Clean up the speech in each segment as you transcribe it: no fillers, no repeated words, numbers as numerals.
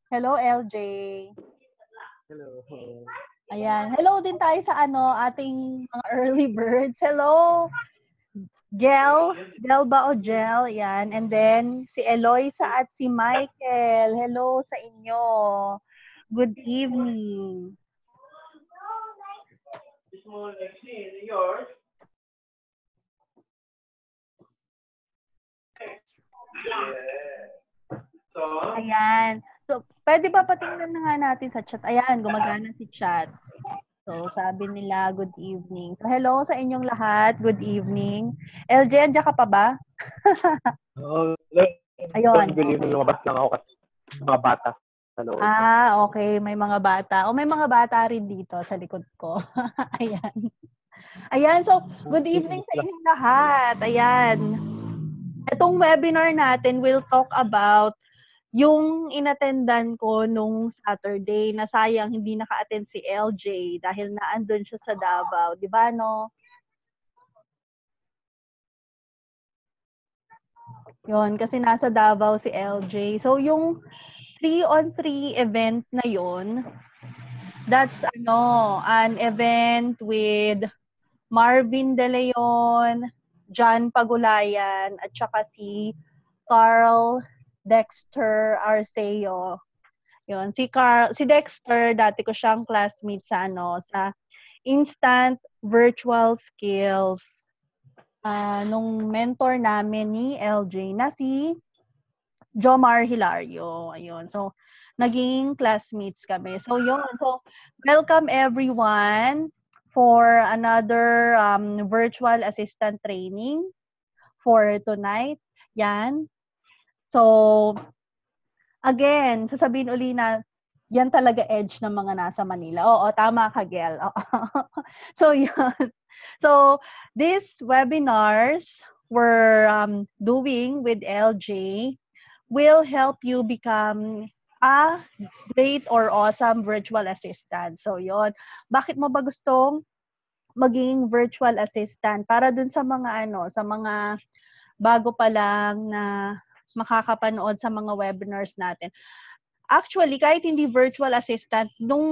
Hello, LJ. Hello. Ayan. Hello din tayo sa ating mga early birds. Hello, Gel. Gel ba o Gel? Yan. And then, si Eloisa at si Michael. Hello sa inyo. Good evening. Ayan. So, pwede ba patingnan na nga natin sa chat? Ayan, gumagana si chat. So, sabi nila, good evening. So, hello sa inyong lahat. Good evening. LJ, andyan ka pa ba? Oo, Ayun, good evening. okay. Lumabas lang ako kasi mga bata sa loob. Okay. May mga bata. O, may mga bata rin dito sa likod ko. Ayan. Ayan, so, good evening sa inyong lahat. Ayan. Itong webinar natin will talk about yung inattendan ko nung Saturday na sayang hindi naka-attend si LJ dahil naandun siya sa Davao. Di ba, no? Yun, kasi nasa Davao si LJ. So, yung 3-on-3 event na yun, that's an event with Marvin De Leon, John Pagulayan, at saka si Carl Dexter Arceo. Yun, si Dexter, dati ko siyang classmate sa Instant Virtual Skills. Nung mentor namin ni LJ na si Jomar Hilario. Ayun. So, naging classmates kami. So, yun. So, welcome everyone for another virtual assistant training for tonight. Yan. So, again, sasabihin uli na yan talaga edge ng mga nasa Manila. Oo, tama ka, Gel. So, yun. So, these webinars we're doing with LJ will help you become a great or awesome virtual assistant. So, yon. Bakit mo ba gustong maging virtual assistant? Para dun sa mga sa mga bago pa lang na makakapanood sa mga webinars natin. Actually, kahit hindi virtual assistant,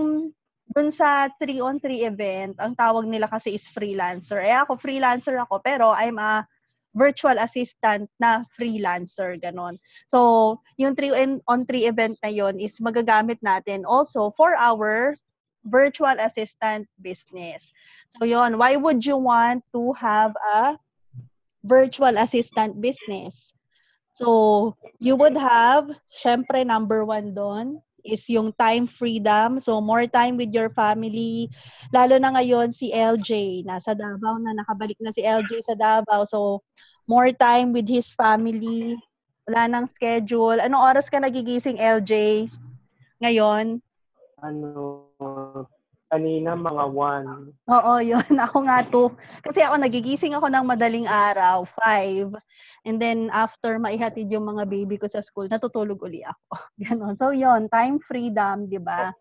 dun sa 3-on-3 event, ang tawag nila kasi is freelancer. Ako, freelancer ako, pero I'm a virtual assistant na freelancer, ganon. So, yung 3-on-3 event na yon is magagamit natin also for our virtual assistant business. So, yon, why would you want to have a virtual assistant business? So, you would have, syempre, number 1 doon is yung time freedom. So, more time with your family. Lalo na ngayon, si LJ, nasa Davao na, nakabalik na si LJ sa Davao. So, more time with his family. Wala nang schedule. Anong oras ka nagigising, LJ, ngayon? Kanina mga 1. Oo, yun. Ako nga to. Kasi ako nagigising ako ng madaling araw, 5. And then after maihatid yung mga baby ko sa school, natutulog uli ako. Ganon. So yun, time freedom, di ba?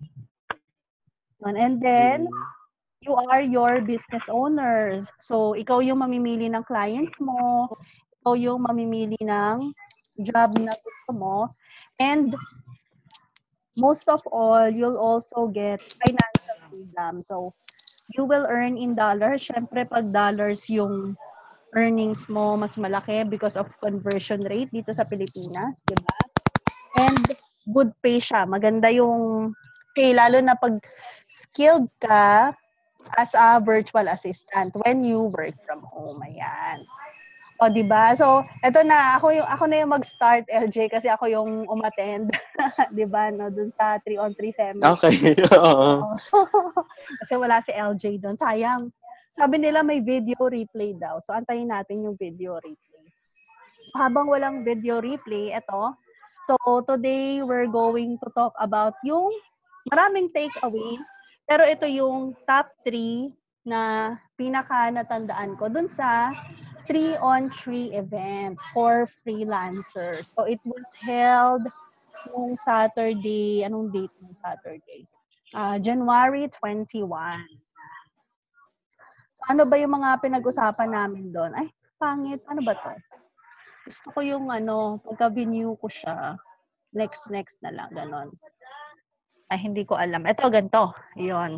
And then, you are your business owners. So, ikaw yung mamimili ng clients mo, ikaw yung mamimili ng job na gusto mo, and most of all, you'll also get financial freedom. So, you will earn in dollars. Syempre, pag dollars yung earnings mo, mas malaki because of conversion rate dito sa Pilipinas, di ba? And good pay siya. Maganda yung pay, lalo na pag skilled ka as a virtual assistant when you work from home. Ayan. O, di ba? So, eto na, ako na yung mag-start, LJ, kasi ako yung umattend, di ba, no, dun sa 3-on-3 seminar. Okay. Oo. Kasi wala si LJ doon. Sayang. Sabi nila may video replay daw. So, antayin natin yung video replay. So, habang walang video replay, eto. So, today, we're going to talk about yung maraming takeaway. Pero ito yung top 3 na pinaka natandaan ko dun sa 3-on-3 event for freelancers. So, it was held nung Saturday. Anong date nung Saturday? January 21. So, ano ba yung mga pinag-usapan namin doon? Ay, pangit. Ano ba to? Gusto ko yung pagka-view ko siya. Next na lang, ganon. Ay, hindi ko alam. Ito, ganito. Yun.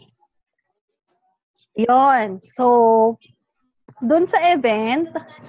So, dun sa event,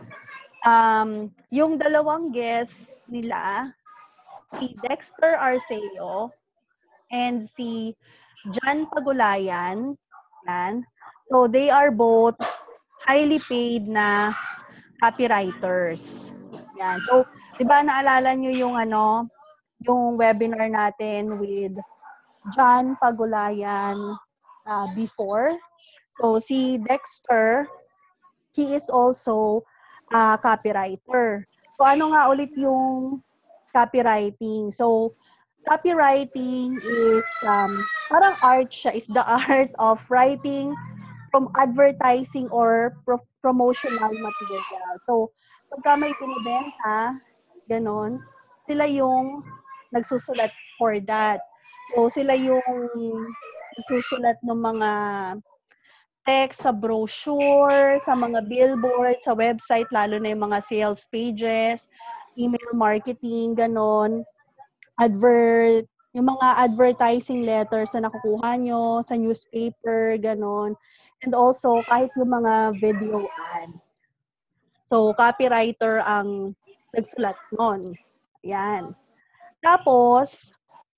yung dalawang guests nila, si Dexter Arceo and si John Pagulayan. Yan. So, they are both highly paid na copywriters. Yan. So, di ba naalala nyo yung webinar natin with John Pagulayan before? So, si Dexter, he is also a copywriter. So, ano nga ulit yung copywriting? So, copywriting is parang art siya, is the art of writing from advertising or promotional material. So, pagka may binibenta, ganon, sila yung nagsusulat for that. So, sila yung nagsusulat ng mga text sa brochure, sa mga billboard, sa website, lalo na yung mga sales pages, email marketing, ganon, yung mga advertising letters na nakukuha nyo sa newspaper, ganon. And also, kahit yung mga video ads. So, copywriter ang nagsulat nun. Yan. Tapos,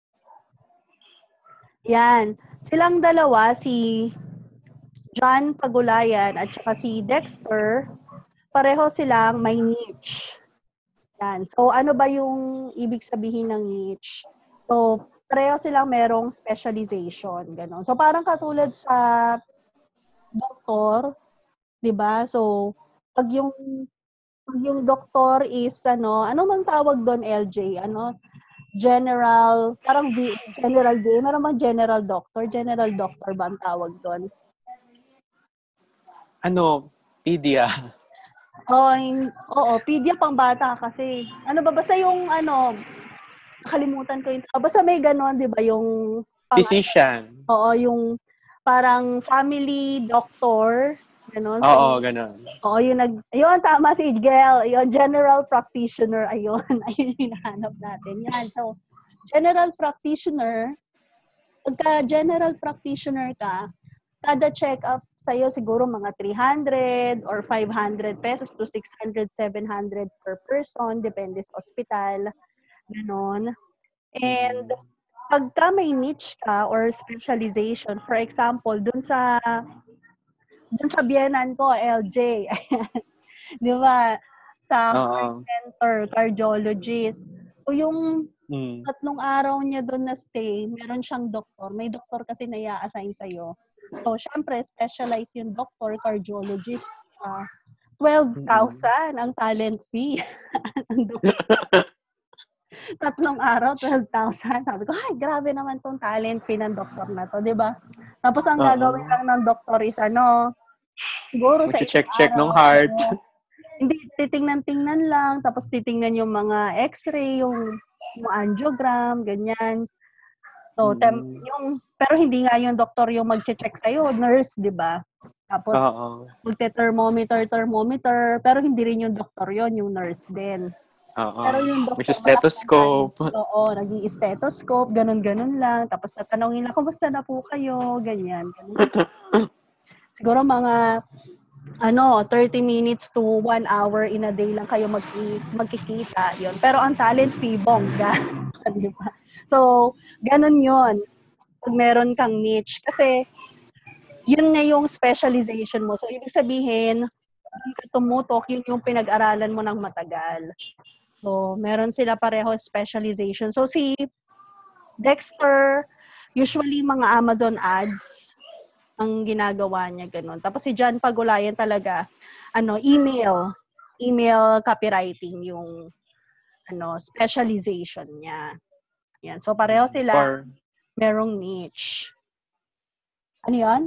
yan. Silang dalawa, si John Pagulayan at saka si Dexter, pareho silang may niche. Yan. So, ano ba yung ibig sabihin ng niche? So, pareho silang merong specialization. Ganon. So, parang katulad sa doktor, di ba? So, pag yung doktor is, ano bang tawag doon, LJ? General, parang general day. Meron bang general doctor? General doctor ba ang tawag doon? Pedia. Oo, pedia pang bata kasi. Ano ba, basta yung, nakalimutan ko yung, basta may ganon, di ba, yung Physician. Oo, yung parang family doctor, ganon. Oo, ganon. Oo, ayun, tama si Gel, ayun, general practitioner, ayun, ayun yung hinahanap natin. Yan, so, general practitioner, pagka general practitioner ka, kada check-up sa'yo siguro mga 300 or 500 pesos to 600, 700 per person, depende sa ospital, ganon. And pagka may niche ka or specialization, for example, dun sa biyenan ko, LJ, di ba, sa heart center, cardiologist. So, yung 3 araw niya doon na stay, meron siyang doktor. May doktor kasi na i-assign sa'yo. So, syempre, specialized yung doctor, cardiologist. 12,000 ang talent fee. 3 araw, 12,000. Sabi ko, ay, grabe naman tong talent fee ng doktor na to, di ba? Tapos, ang gagawin lang ng doktor is, siguro sa check ng heart. Hindi, titingnan lang, tapos titingnan yung mga x-ray, yung angiogram, ganyan. So, pero hindi nga yung doktor yung mag-check sa'yo, nurse, di ba? Tapos, magte-thermometer, pero hindi rin yung doktor yon, yung nurse din. Pero yung doktor, may stethoscope. Oo, nag-i-stethoscope, ganun-ganun lang. Tapos tatanungin lang, kumusta na po kayo? Ganyan. Siguro mga 30 minutes to 1 hour in a day lang kayo magkikita. Yun. Pero ang talent fee, bongga. Diba? So, ganun yun. Pag meron kang niche. Kasi, yun nga yung specialization mo. So, ibig sabihin, yung ka tumutok, yun yung pinag-aralan mo ng matagal. So, meron sila pareho specialization. So, si Dexter, usually mga Amazon ads ang ginagawa niya, ganun. Tapos si John Pagulayan talaga, email copywriting yung specialization niya. Yan. So, pareho sila merong niche. Ano yun?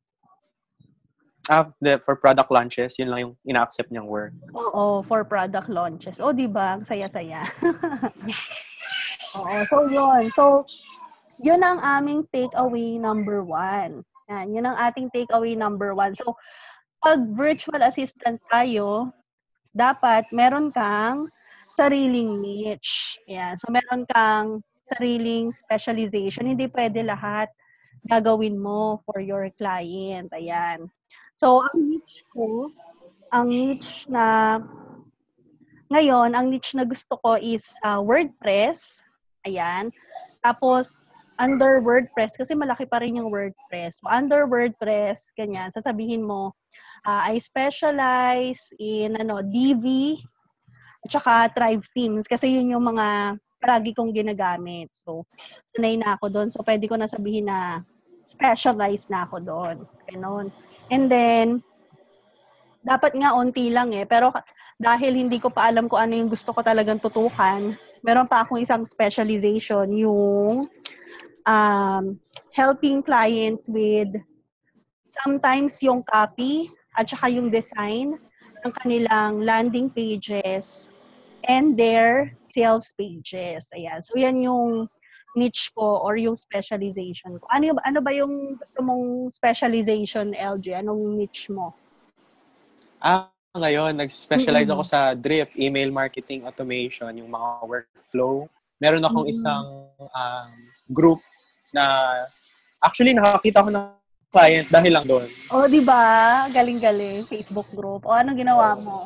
For product launches, yun lang yung ina-accept niyang work. Oo, for product launches. O, di ba? Saya-saya. Oo, so yun. So, yun ang aming takeaway number 1. Yan, yun ang ating takeaway number 1. So, pag virtual assistant tayo, dapat meron kang sariling niche. Ayan. So, meron kang sariling specialization. Hindi pwede lahat gagawin mo for your client. Ayan. So, ang niche na ngayon, ang niche na gusto ko is WordPress. Ayan. Tapos, under WordPress, kasi malaki pa rin yung WordPress. So, under WordPress, ganyan, sasabihin mo, I specialize in DV at saka Thrive Themes kasi yun yung mga lagi kong ginagamit. So, sanay na ako doon. So, pwede ko na sabihin na specialize na ako doon. Ganon. And then, dapat nga onti lang pero dahil hindi ko pa alam kung ano yung gusto ko talagang tutukan, meron pa akong isang specialization, yung helping clients with sometimes yung copy at saka yung design ng kanilang landing pages and their sales pages. Ayan. So, yan yung niche ko or yung specialization ko. Ano ba yung gusto mong specialization, LG? Anong niche mo? Ngayon, nag-specialize ako sa DRIP, email marketing automation, yung mga workflow. Meron akong isang group na actually nakakita ko ng client dahil lang doon. Oh, di ba? Galing-galing. Facebook group. O, ano ginawa mo?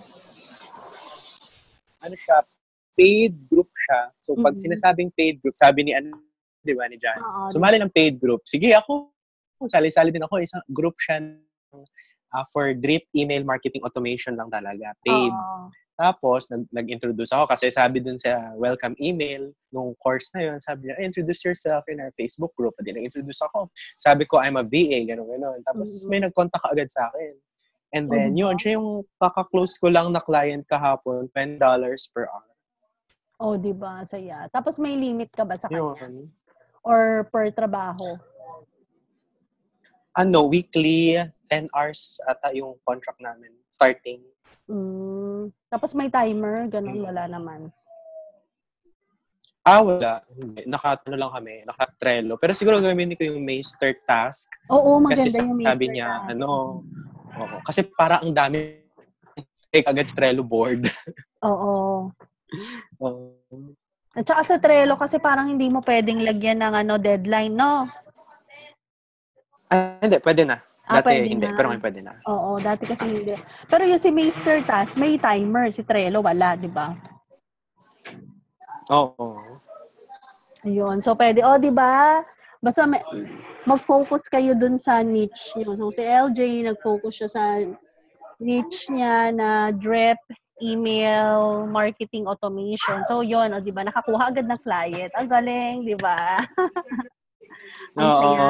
Ano siya? Paid group siya. So, pag sinasabing paid group, sabi ni di ba, ni Jan? Sumali ng paid group. Sige, ako, sali-sali din ako. Isang group siya for DRIP email marketing automation lang talaga. Paid. Tapos, nag-introduce ako kasi sabi dun sa welcome email nung course na yun, sabi niya, introduce yourself in our Facebook group. At nag-introduce ako. Sabi ko, I'm a VA, gano'n. Tapos, may nag-contact agad sa akin. And then, yun, siya yung kaka-close ko lang na client kahapon, $10 per hour. Oh, di ba? Saya. Tapos, may limit ka ba sa kanya? Yun. Or per trabaho? Weekly, 10 hours ata yung contract namin, starting. Tapos may timer, ganun, wala naman. Wala. Hindi. Lang kami, naka-Trello. Pero siguro gamitin ko yung master task. Oo, maganda kasi yung master sabi niya, kasi para ang dami take agad sa Trello board. Oo. At saka sa Trello kasi parang hindi mo pwedeng lagyan ng deadline, no? Hindi, pwede na. Dati pwede hindi, na. pero ngayon pwede na. Oo, dati kasi hindi. Pero yung si Master Task, may timer. Si Trello, wala, di ba? Oo. Ayun. So, pwede. Di ba? Basta mag-focus kayo dun sa niche nyo. So, si LJ, nag-focus siya sa niche niya na DRIP, email, marketing automation. So, yun. Di ba? Nakakuha agad ng client. Ang galing, di ba? Ang saya.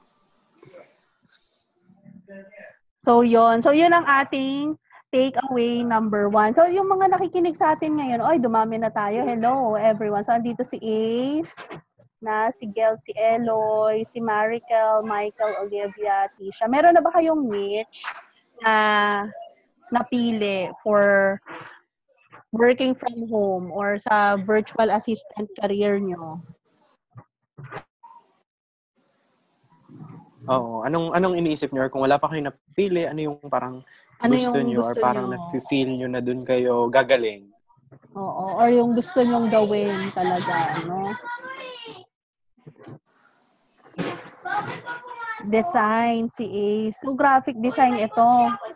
So, yun. So, yun ang ating takeaway number 1. So, yung mga nakikinig sa atin ngayon, dumami na tayo. Hello, everyone. So, andito si Ace, si Gel, si Eloy, si Marikel, Michael, Olivia, Tisha. Meron na ba kayong niche na napili for working from home or sa virtual assistant career nyo? Oo. Anong iniisip niyo? Or kung wala pa kayo napili, ano yung parang gusto niyo or parang na-feel niyo na dun kayo gagaling? Oo. Or yung gusto nyong gawin talaga, no? Design, si Ace. So, graphic design ito.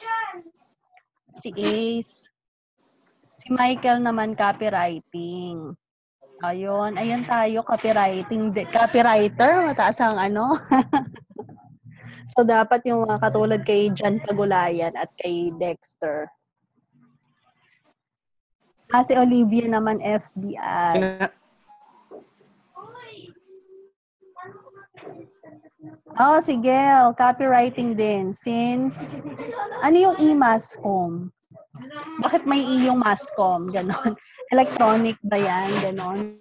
Si Ace. Si Michael naman, copywriting. Ayun tayo, copywriting. Copywriter, mataas ang So, dapat yung mga katulad kay Jan Pagulayan at kay Dexter. Si Olivia naman, FB ads. Si Gel, copywriting din. Since, ano yung e-mascom? Bakit may yung mascom? Ganon. Electronic ba yan? Ganon.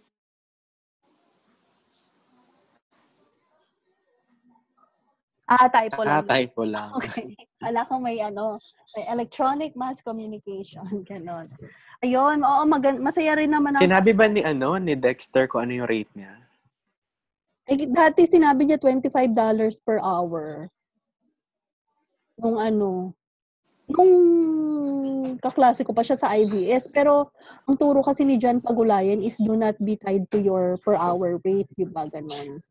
Typo lang. Typo lang. Okay. Ala ko may may electronic mass communication. Ganon. Ayun, oo, masaya rin naman. Sinabi ba ni Dexter kung ano yung rate niya? Dati sinabi niya $25 per hour. Nung kaklase ko pa siya sa IVS. Pero, ang turo kasi ni John Pagulayan is do not be tied to your per hour rate, di ba? Ganon.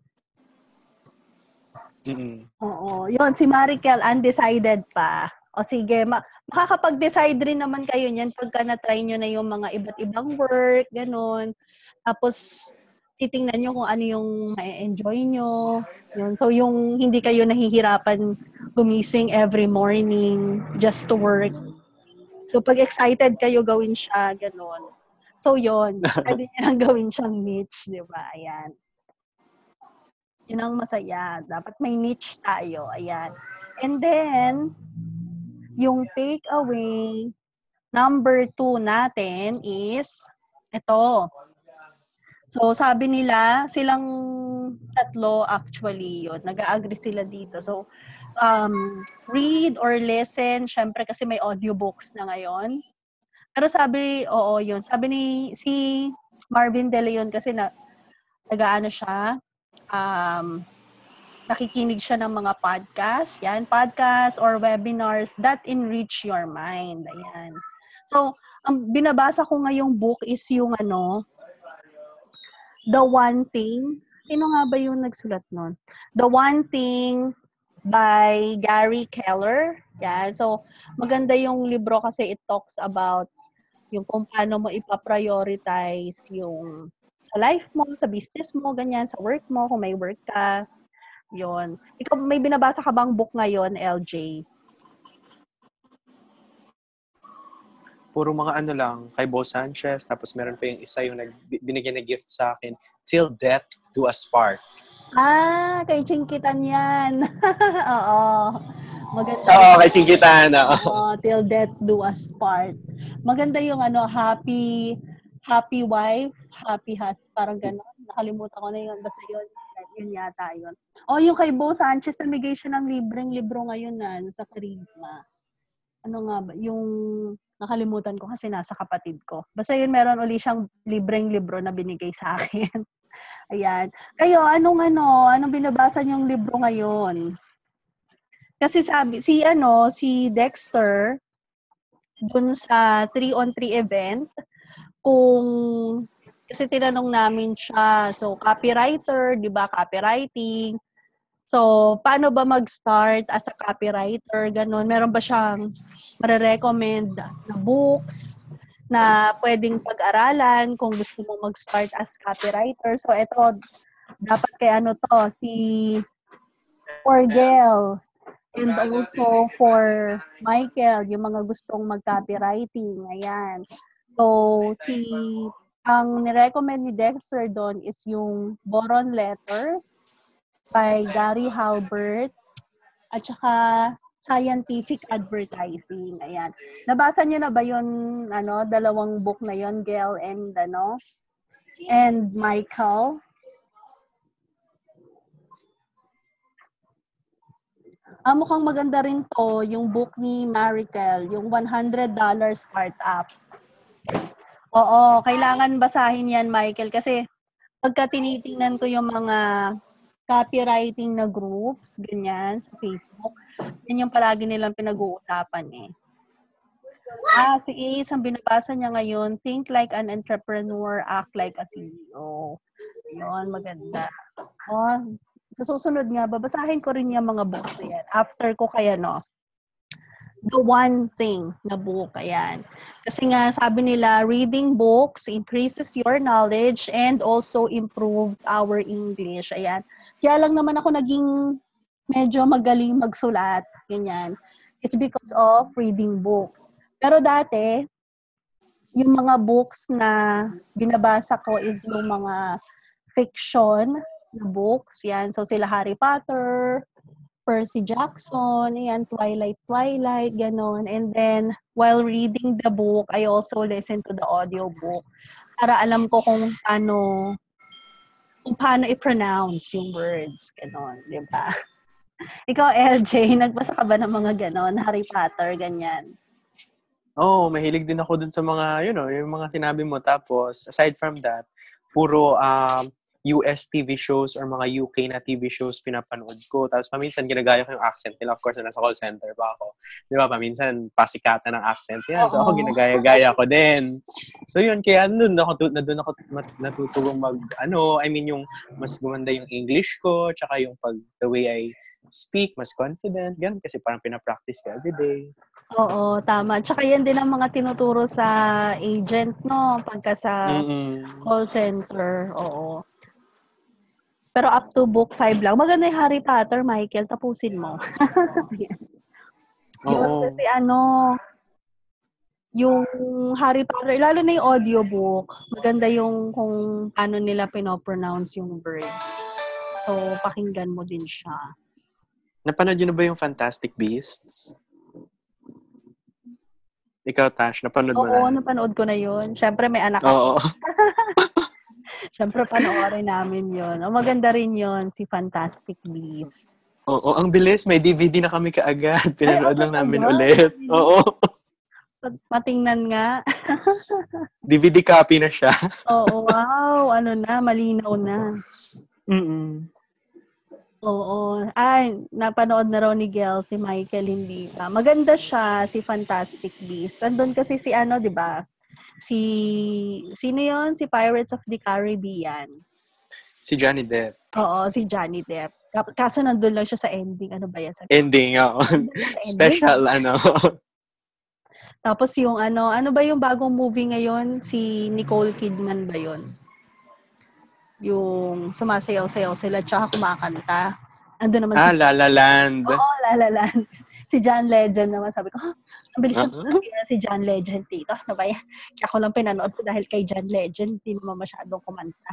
Oo. Yun, si Marikel, undecided pa. O sige, makakapag-decide rin naman kayo niyan pagka na-try nyo na yung mga iba't ibang work, ganon. Tapos, titingnan nyo kung ano yung ma-enjoy nyo. Yun. So, yung hindi kayo nahihirapan gumising every morning just to work. So, pag excited kayo gawin siya, ganon. So, yun. Pwede nyo lang gawin siyang niche, di ba? Ayan. Yun ang masaya. Dapat may niche tayo. Ayan. And then, yung takeaway number 2 natin is ito. So, sabi nila, silang tatlo actually yun. Nag-a-agree sila dito. So, read or listen. Syempre kasi may audiobooks na ngayon. Pero sabi, oo yun. Sabi ni si Marvin De Leon kasi nag-aano siya, nakikinig siya ng mga podcast. Yan, podcast or webinars that enrich your mind. Ayan. So, ang binabasa ko ngayong book is yung The One Thing. Sino nga ba yung nagsulat nun? The One Thing by Gary Keller. Yan. So, maganda yung libro kasi it talks about yung kung paano mo ipaprioritize yung sa life mo, sa business mo, ganyan, sa work mo, kung may work ka. Yun. Ikaw, may binabasa ka bang book ngayon, LJ? Puro mga lang, kay Bo Sanchez, tapos meron pa yung isa yung binigyan na gift sa akin, Till Death Do Us Part. Kay Chinkitan yan. Oo. Maganda. Oo, kay Chinkitan. Oo, Till Death Do Us Part. Maganda yung happy wife, happy husband, parang gano'n. Nakalimutan ko na yun. Basta yun yata yun. Yung kay Bo Sanchez, namigay siya ng libreng libro ngayon sa Karisma. Ano nga ba? Yung nakalimutan ko kasi nasa kapatid ko. Basta yun, meron uli siyang libreng libro na binigay sa akin. Ayan. Kayo, anong binabasa niyong libro ngayon? Kasi sabi, si Dexter, dun sa 3-on-3 event, kasi tinanong namin siya, so copywriter, di ba, copywriting. So, paano ba mag-start as a copywriter, ganun? Meron ba siyang marirecommend na books na pwedeng pag-aralan kung gusto mo mag-start as copywriter? So, ito, dapat kay si Forgel. And also for Michael, yung mga gustong mag-copywriting. Ayan. So, ang nirecommend ni Dexter doon is yung Boron Letters by Gary Halbert at saka Scientific Advertising. Ayan. Nabasa niyo na ba yun, dalawang book na yun, Gail and Michael? Mukhang maganda rin to, yung book ni Marikel, yung $100 Startup. Oo, kailangan basahin yan, Michael, kasi pagka tinitingnan ko yung mga copywriting na groups, ganyan, sa Facebook, yan yung palagi nilang pinag-uusapan eh. Si Ace, ang binabasa niya ngayon, Think Like an Entrepreneur, Act Like a CEO. Yun, maganda. Sa susunod nga, babasahin ko rin yung mga books na yan. After ko kaya, The One Thing na book, ayan. Kasi nga, sabi nila, reading books increases your knowledge and also improves our English. Ayan. Kaya lang naman ako naging medyo magaling magsulat. Ganyan. It's because of reading books. Pero dati, yung mga books na binabasa ko is yung mga fiction na books. Yan. So, sila Harry Potter, Percy Jackson, yan, Twilight, ganon. And then, while reading the book, I also listen to the audiobook para alam ko kung paano i-pronounce yung words. Ganon, di ba? Ikaw, LJ, nagbasa ka ba ng mga ganon? Harry Potter, ganyan? Mahilig din ako dun sa mga, yung mga sinabi mo. Tapos, aside from that, puro US TV shows or mga UK na TV shows pinapanood ko. Tapos paminsan ginagaya ko yung accent nila. Of course, nasa call center pa ako. Di ba? Paminsan pasikatan ng accent yan. So ako ginagaya-gaya ko din. So yun, kaya doon ako natutulong yung mas gumanda yung English ko, tsaka yung the way I speak, mas confident. Ganun kasi parang pinapractice ko everyday. Oo, tama. Tsaka yan din ang mga tinuturo sa agent, no? Pagka sa call center. Oo. Pero up to book 5 lang. Maganda yung Harry Potter, Michael. Tapusin mo. Yun kasi yung Harry Potter, lalo na yung audiobook, maganda yung kung paano nila pinopronounce yung words. So, pakinggan mo din siya. Napanood yun na ba yung Fantastic Beasts? Ikaw, Tash, napanood mo na? Oo, napanood ko na yun. Siyempre, may anak ako. Siyempre, panoorin namin yun. Maganda rin yun, si Fantastic Beasts. Oo, ang bilis. May DVD na kami kaagad. Pinanood lang namin ulit. Oo. Matingnan nga. DVD copy na siya. Oo, wow. Malinaw na. Oo. Ay, napanood na raw ni Gel si Michael, hindi pa. Maganda siya, si Fantastic Beasts. Andun kasi si di ba? Sino yon? Si Pirates of the Caribbean. Si Johnny Depp. Oo, si Johnny Depp. Kaso nandun lang siya sa ending. Ano ba yan? Ending, oo. Special, Tapos yung ano ba yung bagong movie ngayon? Si Nicole Kidman ba yon? Yung sumasayaw-sayaw sila tsaka kumakanta. Ando naman La La Land. Oo, La La Land. Si John Legend naman. Sabi ko, ang bilis na si John Legend dito. Ano ba yan? Kaya ako lang pinanood ko dahil kay John Legend, hindi naman masyadong kumanta.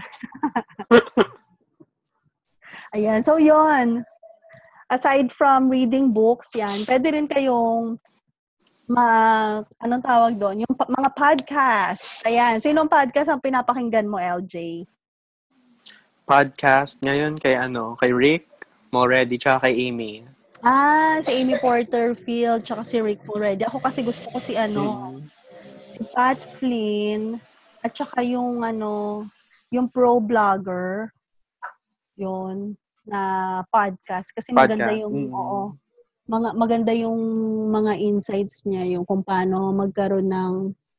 Ayan. So, yun. Aside from reading books, yan, pwede rin kayong anong tawag doon? Yung mga podcast. Ayan. Sinong podcast ang pinapakinggan mo, LJ? Podcast ngayon kay Rick Moretti tsaka kay Amy. Si Amy Porterfield tsaka si Rick Moretti. Ako kasi gusto ko si si Pat Flynn at tsaka yung yung pro vlogger yun na podcast kasi maganda yung maganda yung mga insights niya, yung kung paano magkaroon ng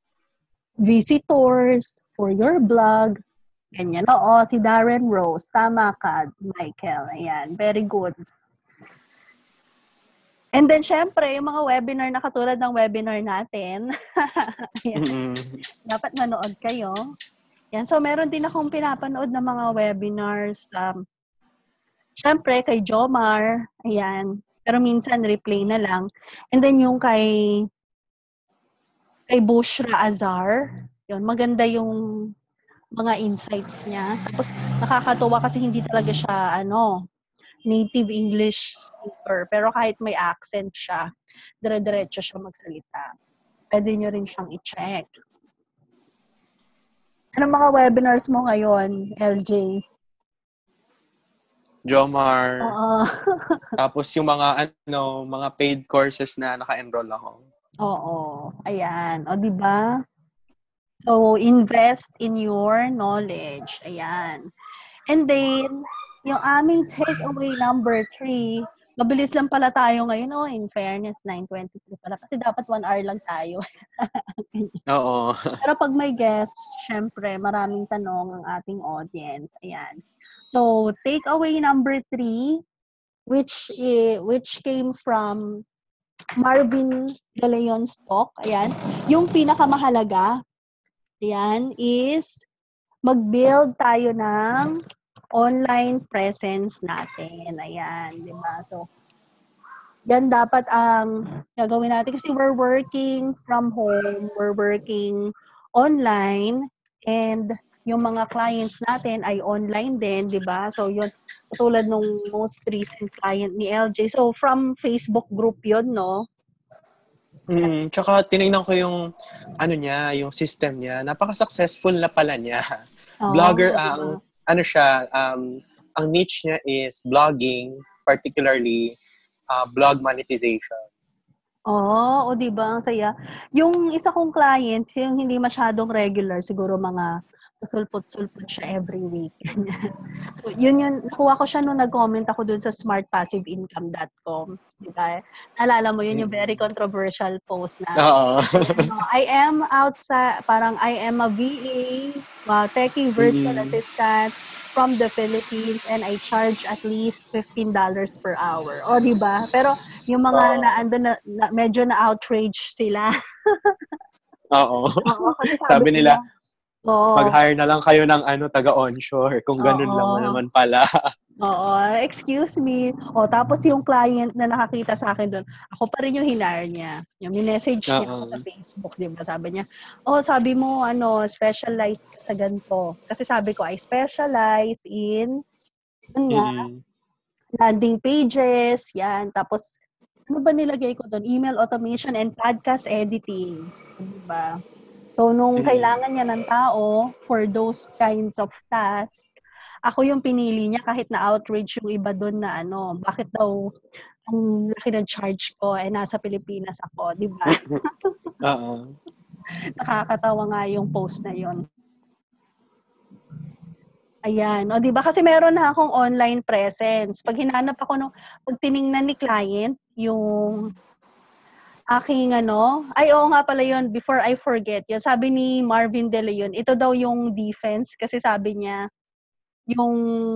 visitors for your blog. Ganyan. Oo, si Darren Rose. Tama ka, Michael. Ayan. Very good. And then, syempre, yung mga webinar na katulad ng webinar natin. Dapat manood kayo. Yan. So, meron din akong pinapanood na mga webinars. Syempre, kay Jomar. Ayan. Pero minsan, replay na lang. And then, yung kay Bushra Azar. Yun. Maganda yung mga insights niya. Tapos, nakakatuwa kasi hindi talaga siya, native English speaker. Pero kahit may accent siya, dire-diretso siya magsalita. Pwede nyo rin siyang i-check. Anong mga webinars mo ngayon, LJ? Jomar. Tapos yung mga paid courses na naka-enroll ako. Oo. Ayan. O, diba? So, invest in your knowledge. Ayan. And then, yung aming takeaway number 3, mabilis lang pala tayo ngayon. In fairness, 9:23 pala. Kasi dapat 1 hour lang tayo. Oo. Pero pag may guests, syempre, maraming tanong ang ating audience. Ayan. So, takeaway number 3, which came from Marvin De Leon Stock. Ayan. Yung pinakamahalaga, ayan, is mag-build tayo ng online presence natin. Ayan, di ba? So, yan dapat ang gagawin natin kasi we're working from home, we're working online, and yung mga clients natin ay online din, di ba? So, yun, tulad nung most recent client ni LJ. So, from Facebook group yun, no? Tsaka tinignan ko yung yung system niya. Napaka-successful na pala niya. Vlogger ang niche niya is blogging, particularly blog monetization. O di ba? Ang saya. Yung isa kong client, yung hindi masyadong regular, siguro mga sulpot-sulpot siya every week. So, yun nakuha ko siya nung nag-comment ako dun sa smartpassiveincome.com. Diba? Naalala mo, yun yung very controversial post na, Oo. I am outside, parang I am a VA, techie virtual assistant from the Philippines and I charge at least $15 per hour. O, diba? Pero, yung mga na medyo na-outrage sila. Oo. Oo, kasi Sabi nila, oo. mag-hire na lang kayo ng taga-onshore kung ganun lang naman pala. Oo, excuse me. Tapos yung client na nakakita sa akin doon, ako pa rin yung hinire niya. Yung message niya ako sa Facebook, di ba? Sabi niya, sabi mo, specialize ka sa ganito. Kasi sabi ko, I specialize in, landing pages, yan. Tapos, ano ba nilagay ko doon? Email automation and podcast editing. Di ba? So, nung kailangan niya ng tao for those kinds of tasks, ako yung pinili niya kahit na outrage yung iba doon na bakit daw ang laki ng charge ko nasa Pilipinas ako, di ba? Oo. Nakakatawa nga yung post na yon. Ayan. Di ba? Kasi meron na akong online presence. Pag hinanap ako pag tiningnan ni client, yung aking ay oo nga pala yun, before I forget, yun, sabi ni Marvin De Leon, ito daw yung defense kasi sabi niya, yung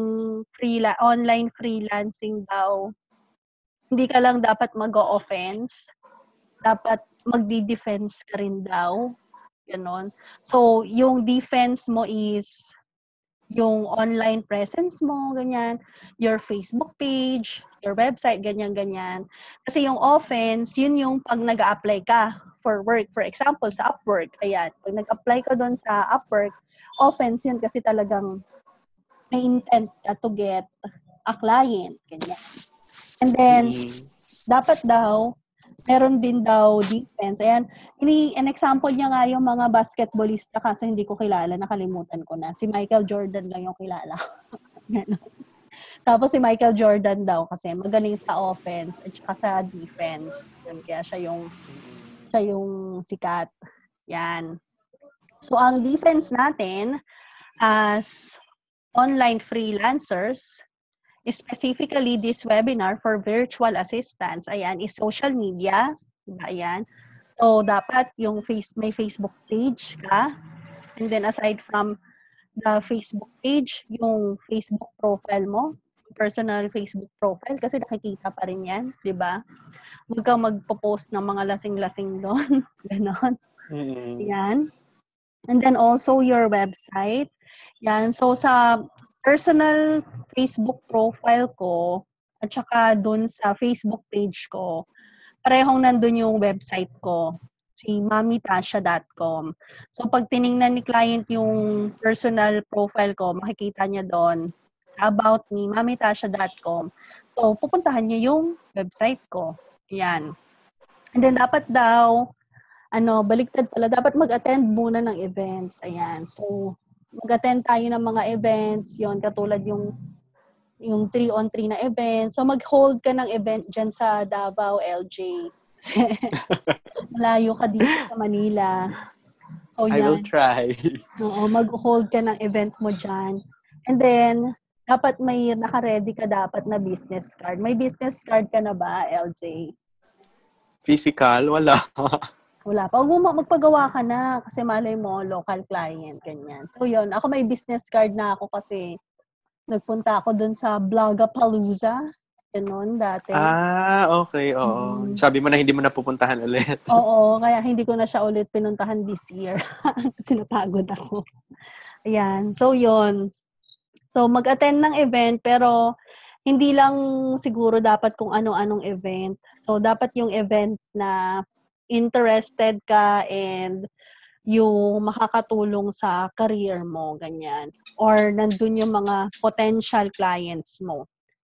online freelancing daw, hindi ka lang dapat mag-o-offense, dapat magdi-defense ka rin daw. Ganon. So, yung defense mo is yung online presence mo, ganyan, your Facebook page, your website, ganyan-ganyan. Kasi yung offense, yun yung pag nag-a-apply ka for work. For example, sa Upwork, ayan, pag nag-apply ka doon sa Upwork, offense yun kasi talagang may intent ka to get a client, ganyan. And then, dapat daw, meron din daw defense. Ayan, an example niya nga yung mga basketballista kaso hindi ko kilala, nakalimutan ko na. Si Michael Jordan lang yung kilala. Tapos si Michael Jordan daw kasi magaling sa offense at saka sa defense. Kaya siya yung sikat. Yan. So, ang defense natin as online freelancers, specifically this webinar for virtual assistants, ayan, is social media. Diba? Ayan. So, dapat yung may Facebook page ka. And then, aside from the Facebook page, yung Facebook profile mo, personal Facebook profile, kasi nakikita pa rin yan, di ba? Huwag kang magpo-post ng mga lasing-lasing doon. Ganon. Yan. And then also your website. Yan. So, sa personal Facebook profile ko at saka dun sa Facebook page ko, parehong nandun yung website ko, si mamitasha.com. So, pag tiningnan ni client yung personal profile ko, makikita niya doon, about me, mamitasha.com. So, pupuntahan niya yung website ko. Yan. And then, dapat daw, baliktad pala, dapat mag-attend muna ng events. Ayan. So, mag-attend tayo ng mga events, yon katulad yung 3-on-3 na event. So, mag-hold ka ng event dyan sa Davao, LJ. Malayo ka dito sa Manila. So, yan. I will try. Oo, mag-hold ka ng event mo dyan. And then, dapat may naka-ready ka dapat na business card. May business card ka na ba, LJ? Physical? Wala. Wala pa. Magpagawa ka na kasi malay mo, local client, ganyan. So, yun. Ako may business card na ako kasi nagpunta ako dun sa Blogapalooza. Ganun, dati. Okay. Oo. Sabi mo na hindi mo napupuntahan ulit. Oo. Kaya hindi ko na siya ulit pinuntahan this year. Kasi napagod ako. Ayan. So, yun. So, mag-attend ng event pero hindi lang siguro dapat kung anong-anong event. So, dapat yung event na interested ka and yung makakatulong sa career mo, ganyan. Or nandun yung mga potential clients mo.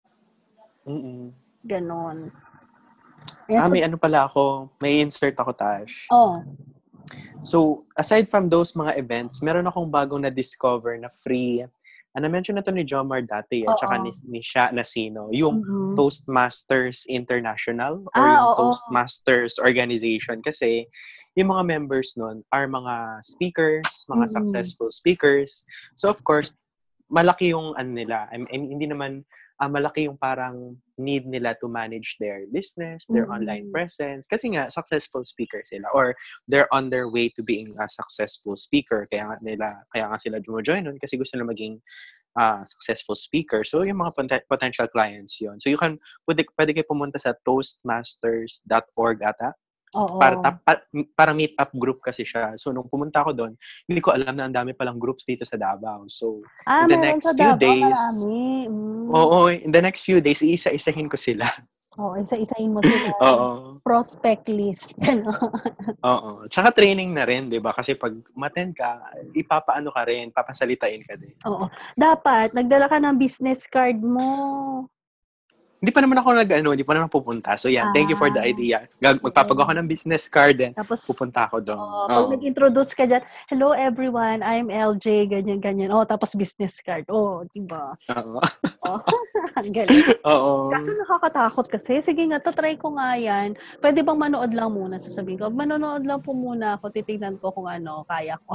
Ganon. Yes, may pala ako. May insert ako, Tash. Oh. So, aside from those mga events, meron akong bagong na-discover na free na-mention na to ni Jomar dati tsaka Oo. ni Sha Nasino, yung Mm. Toastmasters International or yung Oo. Toastmasters organization kasi yung mga members nun are mga speakers, mga Mm. successful speakers. So of course, malaki yung nila. I mean, hindi naman malaki yung parang need nila to manage their business, their online Mm. presence. Kasi nga, successful speaker sila or they're on their way to being a successful speaker. Kaya nga sila jumo-join nun kasi gusto nila maging successful speaker. So, yung mga potential clients yon. So, pwede kayo pumunta sa toastmasters.org ata. Oo. Para meet up group kasi siya. So, nung pumunta ako doon, hindi ko alam na ang dami palang groups dito sa Davao. So, in the Meron sa next few Davao, days, marami. in the next few days, iisa-isahin ko sila. Oo, isa-isahin mo sila. Oo. Prospect list. Oo. Tsaka training na rin, di ba? Kasi pag umattend ka, ipapaano ka rin, papasalitain ka din. Oo. Dapat, nagdala ka ng business card mo. Hindi pa naman ako hindi pa naman pupunta. So yan, thank you for the idea. Magpapagawa ko ng business card din. Tapos, Pupunta ako doon. pag nag-introduce ka dyan, hello everyone, I'm LJ, ganyan-ganyan. Tapos business card. Diba? Oo. Ang galing. Oo. Kaso nakakatakot kasi. Sige nga, tatry ko nga yan. Pwede bang manood lang muna? Sasabihin ko, manonood lang po muna ako. Titignan ko kung kaya ko.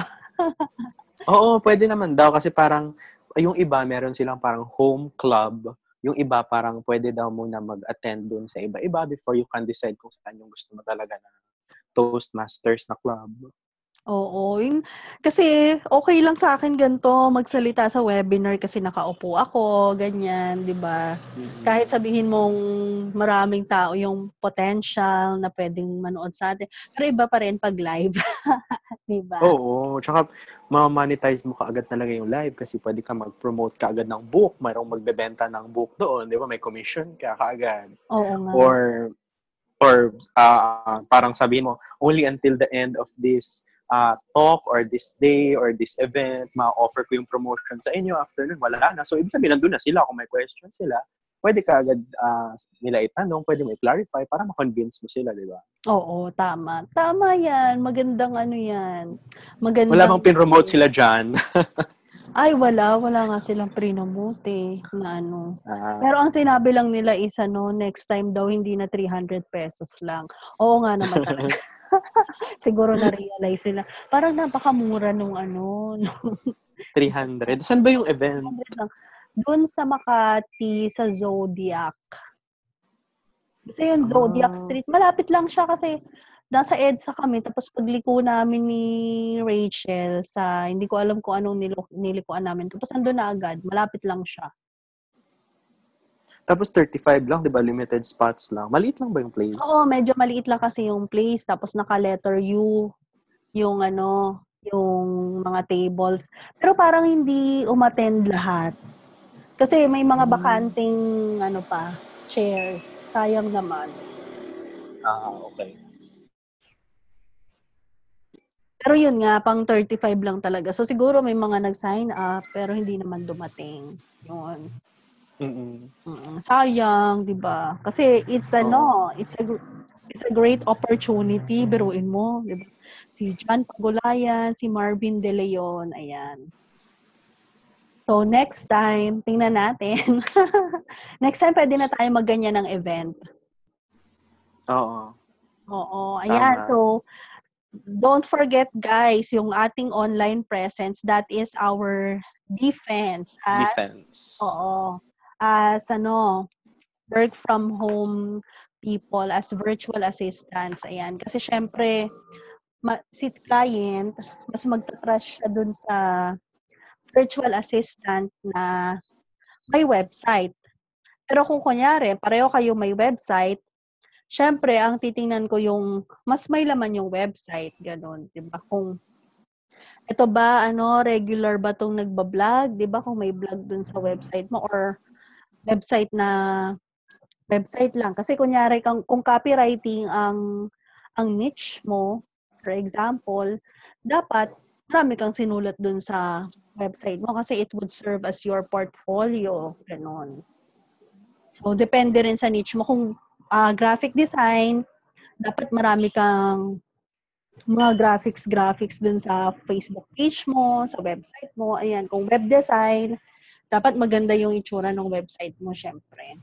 Oo, pwede naman daw. Kasi parang, yung iba, meron silang parang home club. Yung iba, parang pwede daw muna mag-attend dun sa iba-iba before you can decide kung saan yung gusto mo talaga na Toastmasters na club. Oo. Kasi okay lang sa akin ganito, magsalita sa webinar kasi nakaupo ako, ganyan, di ba? Kahit sabihin mong maraming tao yung potential na pwedeng manood sa atin, pero iba pa rin pag live. Di ba? Oo. Tsaka, ma-monetize mo kaagad talaga yung live kasi pwede ka mag-promote kaagad ng book. Mayroong magbebenta ng book doon. Di ba? May commission ka kaagad. Oo nga. Or parang sabihin mo, only until the end of this talk or this day or this event, ma-offer ko yung promotion sa inyo. After nun, wala na. So, ibig sabihin, nandun na sila. Kung may questions sila, pwede ka agad nila itanong, pwede mo i-clarify para ma-convince mo sila, di ba? Oo, tama. Tama yan. Magandang yan. Wala bang pinromote sila dyan? Ay, wala. Wala nga silang prinomote na Pero ang sinabi lang nila is next time daw hindi na 300 pesos lang. Oo nga naman talaga. Siguro na-realize nila. Parang napakamura nung 300. Saan ba yung event? Doon sa Makati, sa Zodiac. Kasi yung Zodiac Street, malapit lang siya kasi nasa EDSA kami, tapos pagliko namin ni Rachel hindi ko alam kung anong nilikuan namin. Tapos andun na agad, malapit lang siya. Tapos 35 lang, di ba? Limited spots lang. Maliit lang ba yung place? Oo, medyo maliit lang kasi yung place. Tapos naka-letter U yung yung mga tables. Pero parang hindi umattend lahat. Kasi may mga bakanting chairs. Sayang naman. Okay. Pero yun nga, pang 35 lang talaga. So siguro may mga nag-sign up, pero hindi naman dumating. Yun. Sayang, 'di ba? Kasi it's a great opportunity, biruin mo, 'di ba? Si John Pagulayan, si Marvin De Leon, ayan. So next time, tingnan natin. Next time pwede na tayo magganyan ng event. Oo, ayan. Tama. So don't forget guys, yung ating online presence, that is our defense. Oo. As work from home people, as virtual assistants. Ayan. Kasi syempre, si client, mas magta-trust siya dun sa virtual assistant na may website. Pero kung kunyari, pareho kayo may website, syempre, ang titingnan ko yung mas may laman yung website, ganun, 'di ba? Kung ito ba regular ba tong nagba-vlog, 'di ba? Kung may vlog dun sa website mo or website lang kasi kunyari kung copywriting ang niche mo, for example, dapat marami kang sinulat dun sa website mo kasi it would serve as your portfolio, ganun. So depende rin sa niche mo kung graphic design, dapat marami kang mga graphics dun sa Facebook page mo, sa website mo. Ayan, kung web design, Dapat maganda yung itsura ng website mo, syempre.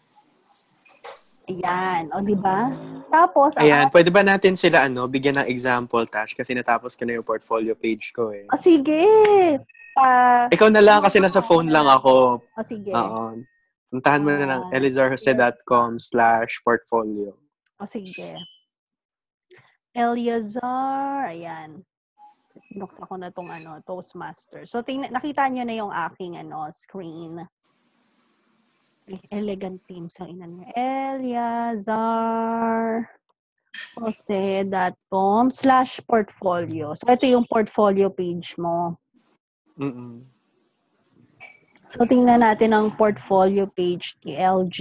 Ayan. O, di ba? Tapos, Ayan, pwede ba natin sila, bigyan ng example, Tash? Kasi natapos ko na yung portfolio page ko, eh. O, sige. Ikaw na lang, kasi nasa phone lang ako. O, sige. Oo. Puntahan mo na ng elizarjose.com/portfolio. O, sige. Eleazar. Ayan. Binuksan ko na tong Toastmaster. So, nakita nyo na yung aking screen. Elegant teams ang ina niya. EliazarJose.com/portfolio. So, ito yung portfolio page mo. Mm-mm. So, tingnan natin ang portfolio page ni LJ.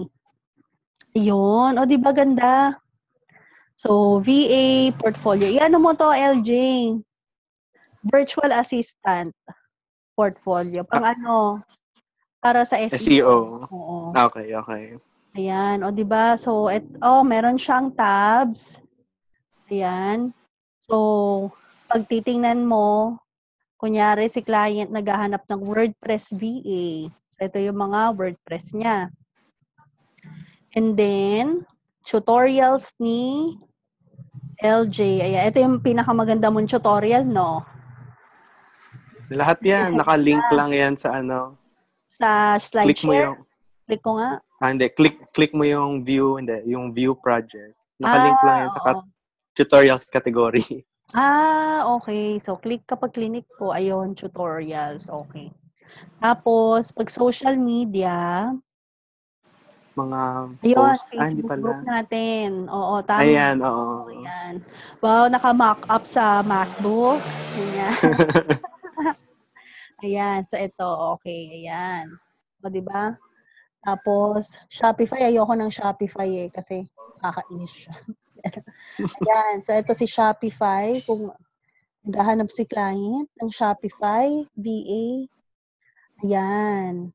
Yun. O, di ba ganda? So, VA portfolio. Iano mo to, LJ? Virtual assistant portfolio. Pang para sa SEO. Oo. Okay. Ayan, o 'di ba? So meron siyang tabs. Ayan. So pag titingnan mo, kunyari si client naghahanap ng WordPress VA. So ito yung mga WordPress niya. And then tutorials ni LJ. Ayan, ito yung pinakamaganda mong tutorial, no? Lahat yan, naka-link lang yan sa Sa slide click mo share. yung Click ko nga. hindi, click mo yung yung view project. Naka-link lang yan sa tutorials category. Okay. So kapag clinic ko, ayun, tutorials. Okay. Tapos pag social media, mga ayun, post, hindi Facebook pala. group natin. Oo, tama. Ayan, oo. Ayan. Wow, naka-mock up sa MacBook. Ayan. Ayan, so ito, okay, ayan. O, di ba? Tapos, Shopify, ayoko ng Shopify kasi kakainis siya. Ayan, so ito si Shopify, kung naghahanap si client ng Shopify, VA, ayan.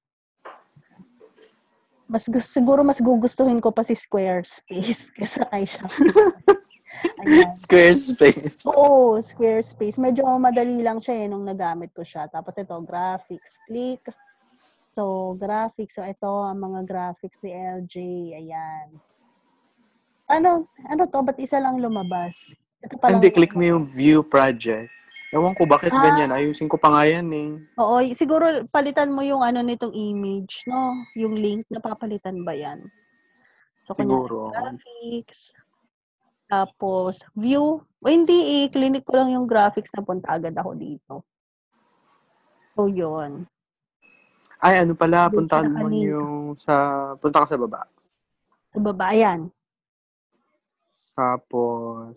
Siguro mas gugustuhin ko pa si Squarespace kaysa kay Shopify. Ayan. Squarespace. Oo, Squarespace. Medyo madali lang siya nung nagamit ko siya. Tapos ito, graphics. Click. So, graphics. So, ito, ang mga graphics ni LJ. Ayan. Ano to? Ba't isa lang lumabas? Ito pala. Hindi, click mo yung view project. Ewan ko, bakit ganyan? Ayusin ko pa nga yan eh. Oo, siguro palitan mo yung nitong image, no? Yung link, napapalitan ba yan? So, siguro. Graphics. Tapos, view. O hindi clinic ko lang yung graphics na punta agad ako dito. So, yun. Ay, pala, puntahan mo yung punta ka sa baba. Sa baba, ayan. Tapos,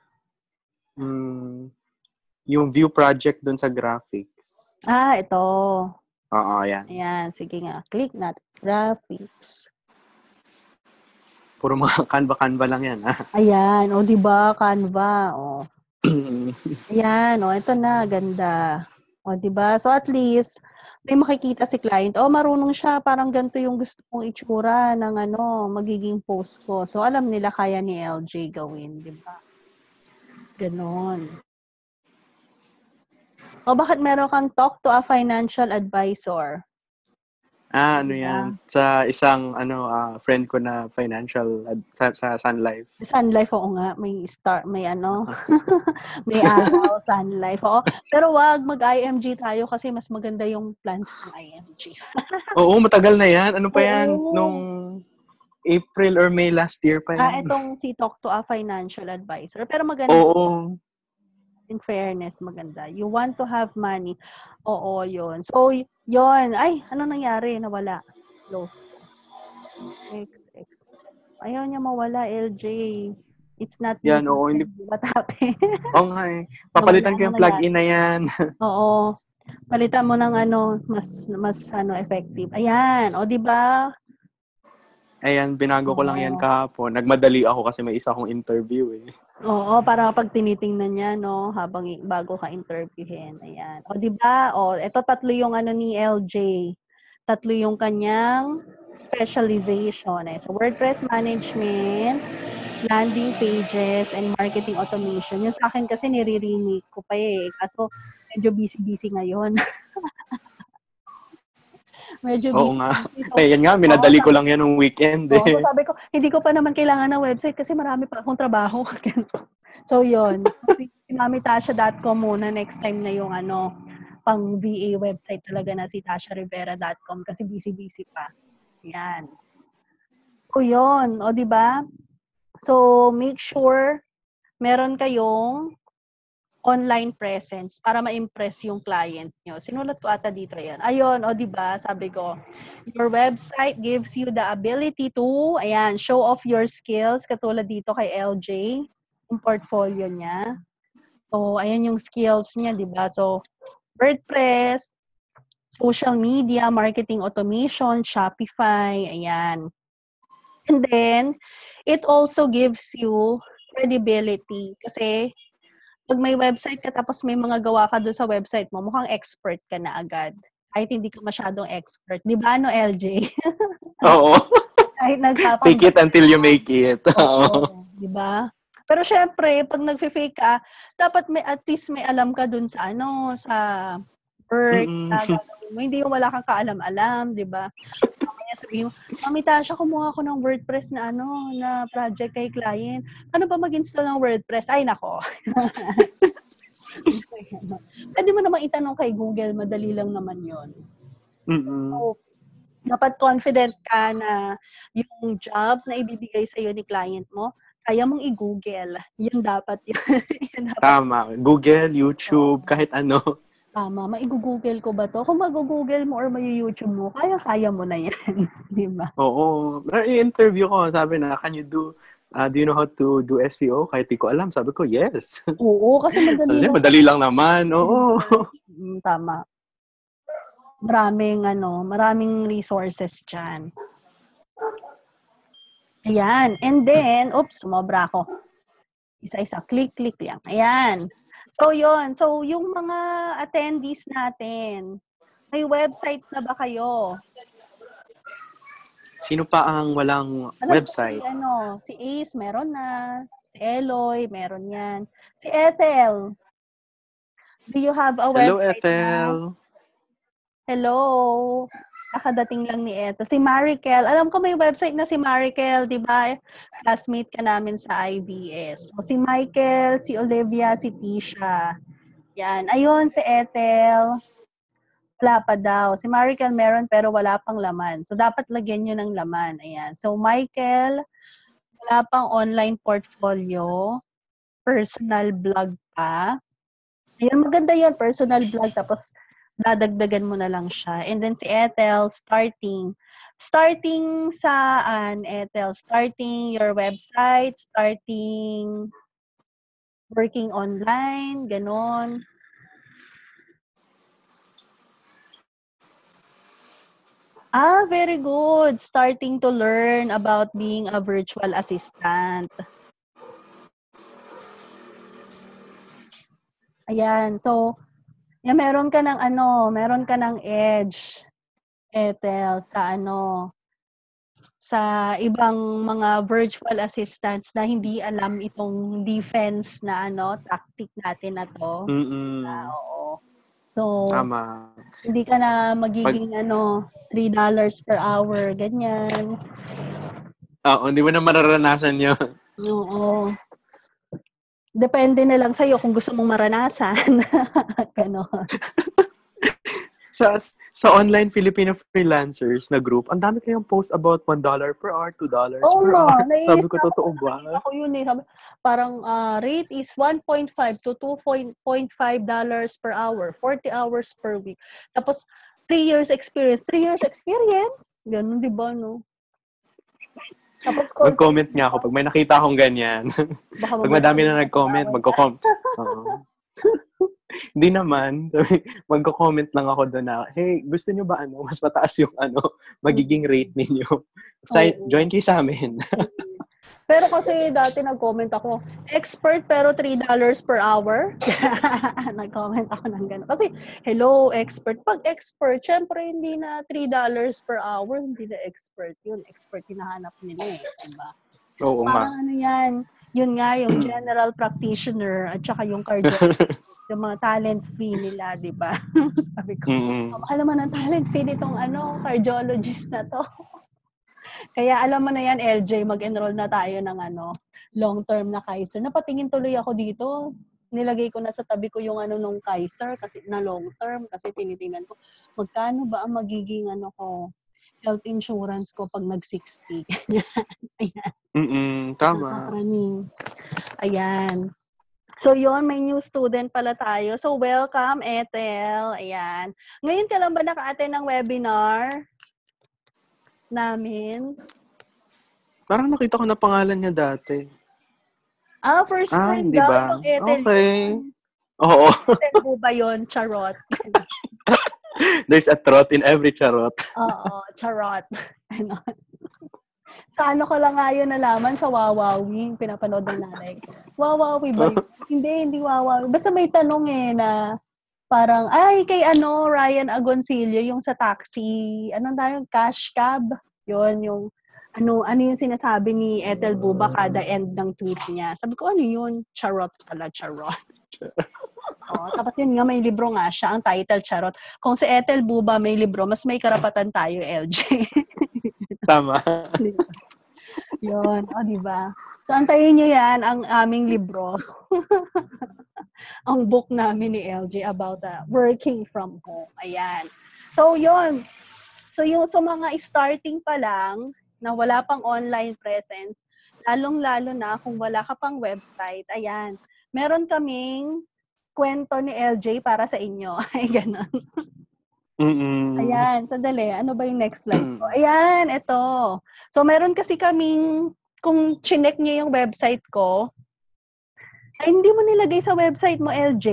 yung view project dun sa graphics. Ito. Oo, ayan. Ayan, sige nga. Click natin. Graphics. Puro mga Canva lang yan, ha? Ayan, o diba, Canva, o. Ayan, o, ito na, ganda. O, diba? So, at least, may makikita si client. O, marunong siya, parang ganito yung gusto kong itsura ng magiging post ko. So, alam nila kaya ni LJ gawin, diba? Ganon. O, bakit meron kang talk to a financial advisor? Yan? Sa isang, friend ko na financial sa Sun Life. Sun Life, oo nga. May may araw, Sun Life. Oo. Pero wag mag-IMG tayo kasi mas maganda yung plans ng IMG. Oo, matagal na yan. Ano pa yan? Nung April or May last year pa yan. Itong si Talk to a Financial Advisor. Pero maganda. Oo. In fairness, maganda. You want to have money. Oo, yun. So, yun. Ay, ano nangyari? Nawala. Close. XX. Ayaw niya mawala, LJ. It's not yan, oo. Hindi. What happened? Oo nga eh. Papalitan ko yung plug-in na yan. Oo. Palitan mo ng mas effective. Ayan. O, di ba? Ayan, binago ko lang yan kahapon. Nagmadali ako kasi may isa akong interview eh. Oo, para pag tinitingnan niya, no, bago ka interviewin. Ayan. O, di ba? O, ito tatlo yung ni LJ. Tatlo yung kanyang specialization. So, WordPress management, landing pages, and marketing automation. Yung sa akin kasi niririnig ko pa eh. Kaso, medyo busy-busy ngayon. Medyo Oo busy. nga. So, Eh, yan nga, minadali ko lang yan ng weekend so eh. sabi ko, hindi ko pa naman kailangan ng website kasi marami pa akong trabaho. So, yun. So, si mamitasha.com muna next time na yung pang VA website talaga na si tasharivera.com kasi busy-busy pa. Yan. O yun. O, di ba? So, make sure meron kayong online presence para ma-impress yung client nyo. Sinulat ko ata dito yan. Ayun, o diba, sabi ko, your website gives you the ability to, show off your skills, katulad dito kay LJ, yung portfolio niya. So, ayan yung skills niya, diba? So, WordPress, social media, marketing automation, Shopify, ayan. And then, it also gives you credibility kasi pag may website ka tapos may mga gawa ka doon sa website mo, mukhang expert ka na agad. Kahit hindi ka masyadong expert. Di ba, LJ? Oo. Kahit nagtapang. Fake it until you make it. Oo. Di ba? Pero syempre, pag nag-fake ka, dapat at least may alam ka doon sa sa work na gagawin mo. Hindi yung wala kang kaalam-alam, di ba? Kaya sabihin mo, Mami Tasha, kumuha ako ng WordPress na na project kay client. Ano ba mag-install ng WordPress? Ay, nako. Pwede mo namang itanong kay Google, madali lang naman yon. So, dapat confident ka na yung job na ibibigay sa'yo ni client mo, kaya mong i-Google. Yan dapat yun. Tama. Google, YouTube, kahit ano. Tama. Maigugoogle ko ba to? Kung mag-google mo or may-YouTube mo, kaya mo na yan. Di ba? Oo. I-interview ko, sabi na, can you do you know how to do SEO? Kahit di ko alam. Sabi ko, yes. Oo, kasi madali lang naman. Oo. Tama. Maraming resources dyan. Ayan. And then, sumobra ako. Isa-isa. Click lang. Ayan. So, yun. So, yung mga attendees natin, may website na ba kayo? Sino pa ang walang website? Si Ace, meron na. Si Eloy, meron yan. Si Ethel, do you have a website Hello, Ethel. na? Hello. Nakadating lang ni Ethel. Si Marikel, alam ko may website na si Marikel, di ba? Classmate ka namin sa IBS. So, si Michael, si Olivia, si Tisha. Yan. Ayun, si Ethel. Wala pa daw. Si Marikel meron pero wala pang laman. So, dapat lagyan nyo ng laman. Ayan. So, Michael, wala pang online portfolio. Personal blog pa. Ayan, maganda yan. Personal blog. Tapos, dadagdagan mo na lang siya. And then, si Ethel, starting saan, Ethel? Starting your website, starting working online, ganon. Very good. Starting to learn about being a virtual assistant. Ayan. So, meron ka ng edge, Ethel, sa ibang mga virtual assistants na hindi alam itong defense na tactic natin na to. Oo. So, tama. Hindi ka na magiging $3 per hour, ganyan. Oo, hindi mo na mararanasan yun. Oo. Depende na lang sa'yo kung gusto mong maranasan. Ganon. Sa online Filipino freelancers na group, ang dami kayong post about $1 per hour, $2 per hour. Sabi ko, totoo ba? Ako yun eh. Parang rate is $1.5 to $2.5 per hour, 40 hours per week. Tapos, 3 years experience. 3 years experience? Ganun, di ba, no? Tapos, mag-comment nga ako pag may nakita akong ganyan. Pag madami na nag-comment, magko-comment. Hindi naman. Magko-comment lang ako doon na, hey, gusto nyo ba mas mataas yung magiging rate ninyo? Join kayo sa amin. Pero kasi dati nag-comment ako, expert pero $3 per hour. Nag-comment ako ng gano'n. Kasi, hello, expert. Pag expert, syempre hindi na $3 per hour, hindi na expert yun. Expert hinahanap nila diba? Oo nga. Parang yan, yun nga, yung general practitioner at saka yung cardiologist. yung mga talent fee nila, di ba? Sabi ko, mahal naman ang talent fee nitong cardiologist na to. Kaya alam mo na yan, LJ, mag-enroll na tayo ng long-term na Kaiser. Napatingin tuloy ako dito. Nilagay ko na sa tabi ko yung nung Kaiser kasi na long-term kasi tinitingnan ko magkano ba ang magiging health insurance ko pag nag-60. Ayan. Tama. Ayan. So, yun, may new student pala tayo. So, welcome, Ethel. Ayan. Ngayon ka lang ba naka-attend ng webinar namin? Parang nakita ko na pangalan niya dati. First time hindi daw ba? yung Ethel. Okay. Oo. Ethel po ba yun? Charot. There's a trot in every charot. Oo, charot. Sa ko lang nga yun nalaman sa Wawawi, pinapanood ng nanay. Wawawi ba yun? Hindi Wawawi. Basta may tanong na parang, kay Ryan Agoncillo, yung sa taxi, cash cab? Yun, yung, ano yung sinasabi ni Ethel Buba kada end ng tweet niya. Sabi ko, ano yun? Charot pala, charot. Tapos yun nga, may libro nga siya, ang title, Charot. Kung si Ethel Buba may libro, mas may karapatan tayo, LJ. Tama. Yun, diba? So, antayin nyo yan, ang aming libro. Ang book namin ni LJ about working from home. Ayan. So, yun. So, yung sa mga starting pa lang, na wala pang online presence, lalong-lalo na kung wala ka pang website, ayan. Meron kaming kwento ni LJ para sa inyo. Ay, ganun. Ayan, sandali. Ano ba yung next slide ko? Ayan, ito. So, meron kasi kaming, kung chinek niyo yung website ko, ay hindi mo nilagay sa website mo, LJ.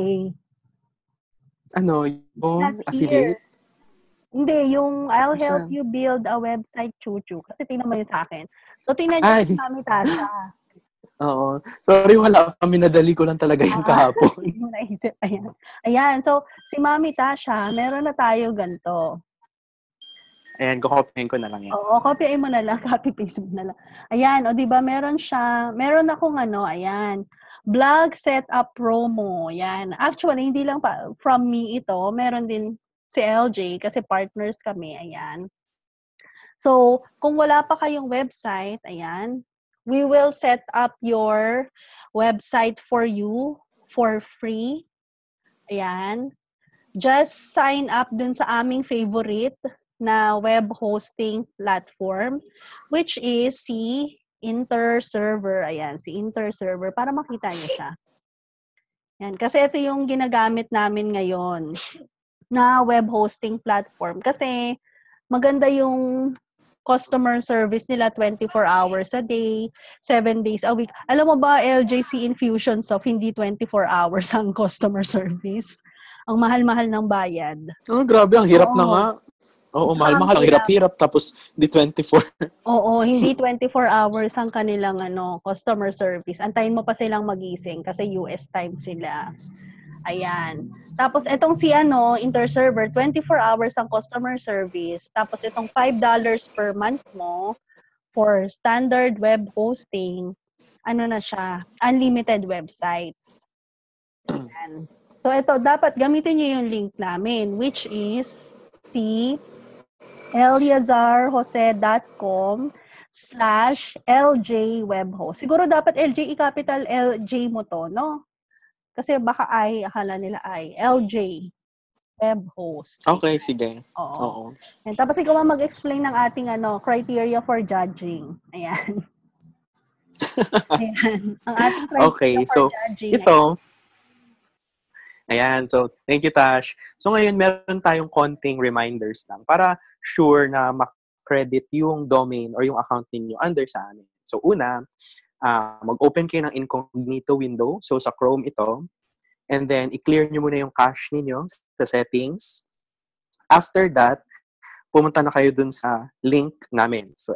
Ano? Yung affiliate? Hindi, yung I'll help you build a website, Chuchu. Kasi tingnan mo yun sa akin. So, tingnan niyo si Mami Tasha. Oo. Sorry, wala kami. Nadali ko lang talaga yung kahapon. Hindi mo naisip. Ayan. So, si Mami Tasha, meron na tayo ganito. Ayan, kukopyahin ko na lang yan. Oo, kopyahin mo na lang. Copy-paste mo na lang. Ayan, diba, meron akong ayan, blog setup promo. Ayan. Actually, hindi lang from me ito. Meron din si LJ kasi partners kami. Ayan. So, kung wala pa kayong website, ayan, we will set up your website for you for free. Ayan. Just sign up dun sa aming favorite na web hosting platform, which is si Interserver. Ayan, si Interserver. Para makita niyo siya. Ayan, kasi ito yung ginagamit namin ngayon na web hosting platform. Kasi maganda yung customer service nila 24 hours a day, 7 days a week. Alam mo ba, LJC Infusionsoft, hindi 24 hours ang customer service. Ang mahal-mahal ng bayad. Oh, grabe. Ang hirap na nga. Oo, mahal-mahal. Ang hirap-hirap. Tapos, di 24. Oo, hindi 24 hours ang kanilang customer service. Antayin mo pa silang magising kasi US time sila. Ayan. Tapos, itong si Interserver, 24 hours ang customer service. Tapos, itong $5 per month mo for standard web hosting, na siya, unlimited websites. Ayan. So, ito, dapat gamitin niyo yung link namin, which is si eliazarjose.com/LJWebhost. Siguro dapat LJ, i-capital LJ mo to, no? Kasi baka akala nila LJ Webhost. Okay, sige. Oo. And tapos ikaw mag-explain ng ating criteria for judging. Ayan. Ayan. Ang ating criteria for judging. Ito, ayan. So, thank you, Tash. So, ngayon, meron tayong konting reminders lang para sure na ma-credit yung domain or yung account ninyo under sa amin. So, una, mag-open kayo ng incognito window. So, sa Chrome ito. And then, i-clear nyo muna yung cache ninyo sa settings. After that, pumunta na kayo dun sa link namin. So,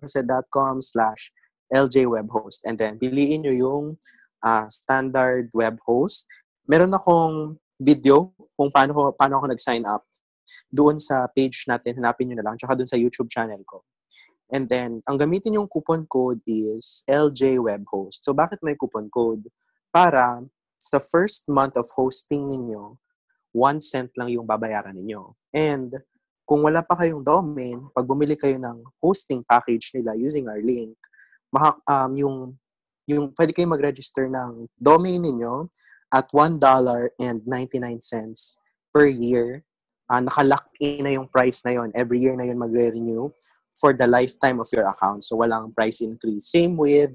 eliazarjose.com/LJWebhost. And then, piliin nyo yung standard web host. Meron akong video kung paano ako nag-sign up. Doon sa page natin, hanapin nyo na lang. Tsaka doon sa YouTube channel ko. And then, ang gamitin yung coupon code is LJWebhost. So, bakit may coupon code? Para sa first month of hosting ninyo, 1 cent lang yung babayaran ninyo. And kung wala pa kayong domain, pag bumili kayo ng hosting package nila using our link, yung pwede kayong mag-register ng domain ninyo at $1.99 per year. Nakalock in na yung price na yon. Every year na yun magre-renew for the lifetime of your account. So walang price increase. Same with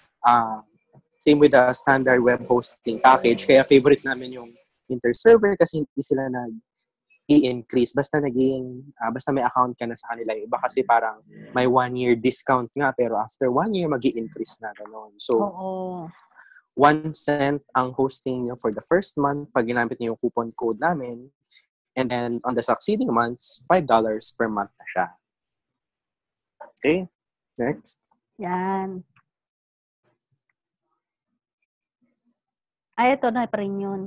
the standard web hosting package. Kaya favorite namin yung Interserver kasi hindi sila nag-i-increase. Basta may account ka na sa kanila. Iba kasi parang may 1-year discount nga, pero after 1 year, mag-i-increase na gano'n. So, 1 cent ang hosting nyo for the first month pag ginamit nyo yung coupon code namin. And then, on the succeeding months, $5 per month na siya. Okay? Next. Yan. Ay, ito na pa rin yun.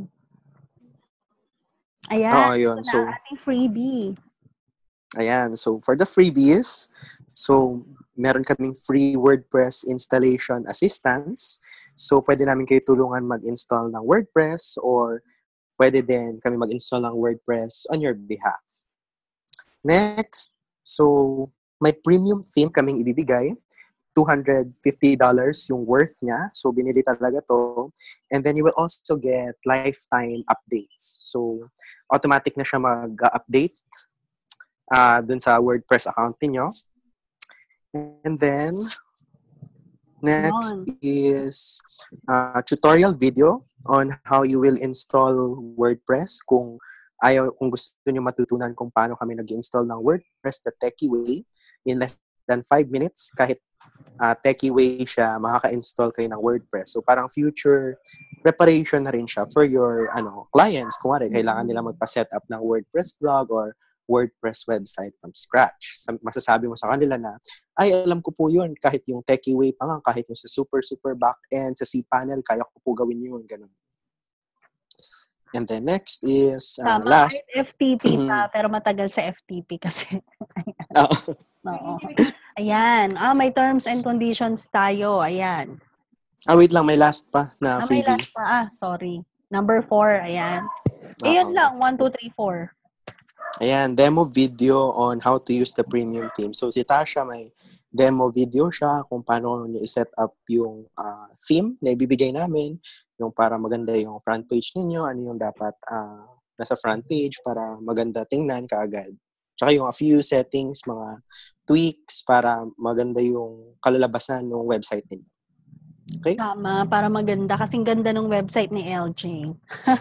Ayan. Yun. Ito na ating freebie. Ayan. So, for the freebies, meron kaming free WordPress installation assistance. So, pwede namin kayo tulungan mag-install ng WordPress or pwede din kami mag-install ng WordPress on your behalf. Next, so, may premium theme kaming ibibigay. $250 yung worth niya. So, binili talaga to. And then, you will also get lifetime updates. So, automatic na siya mag-update dun sa WordPress account niyo. And then, next is tutorial video on how you will install WordPress. Kung gusto niyo matutunan kung paano kami nag-install ng WordPress the techie way in less than 5 minutes, kahit techie way siya, makaka-install kayo ng WordPress. So, parang future preparation na rin siya for your clients. Kung kailangan nila magpa-set up ng WordPress blog or WordPress website from scratch. Masasabi mo sa kanila na, ay, alam ko po yun. Kahit yung techie way pa nga, kahit yung sa super back-end, sa cPanel, kaya ko po gawin yun. Ganun. And then next is last. FTP pa, pero matagal sa FTP kasi. Oo. Ayan. May terms and conditions tayo. Ayan. Wait lang. May last pa na freebie. May last pa. Sorry. Number 4. Ayan. Ayun lang. 1, 2, 3, 4. Ayan. Demo video on how to use the premium theme. So, si Tasha may demo video siya kung paano niya i-set up yung theme na ibibigay namin. Yung para maganda yung front page ninyo. Ano yung dapat nasa front page para maganda tingnan kaagad. Tsaka yung a few settings, mga tweaks para maganda yung kalalabasan ng website ninyo. Okay? Tama, para maganda. Kasing ganda ng website ni LJ.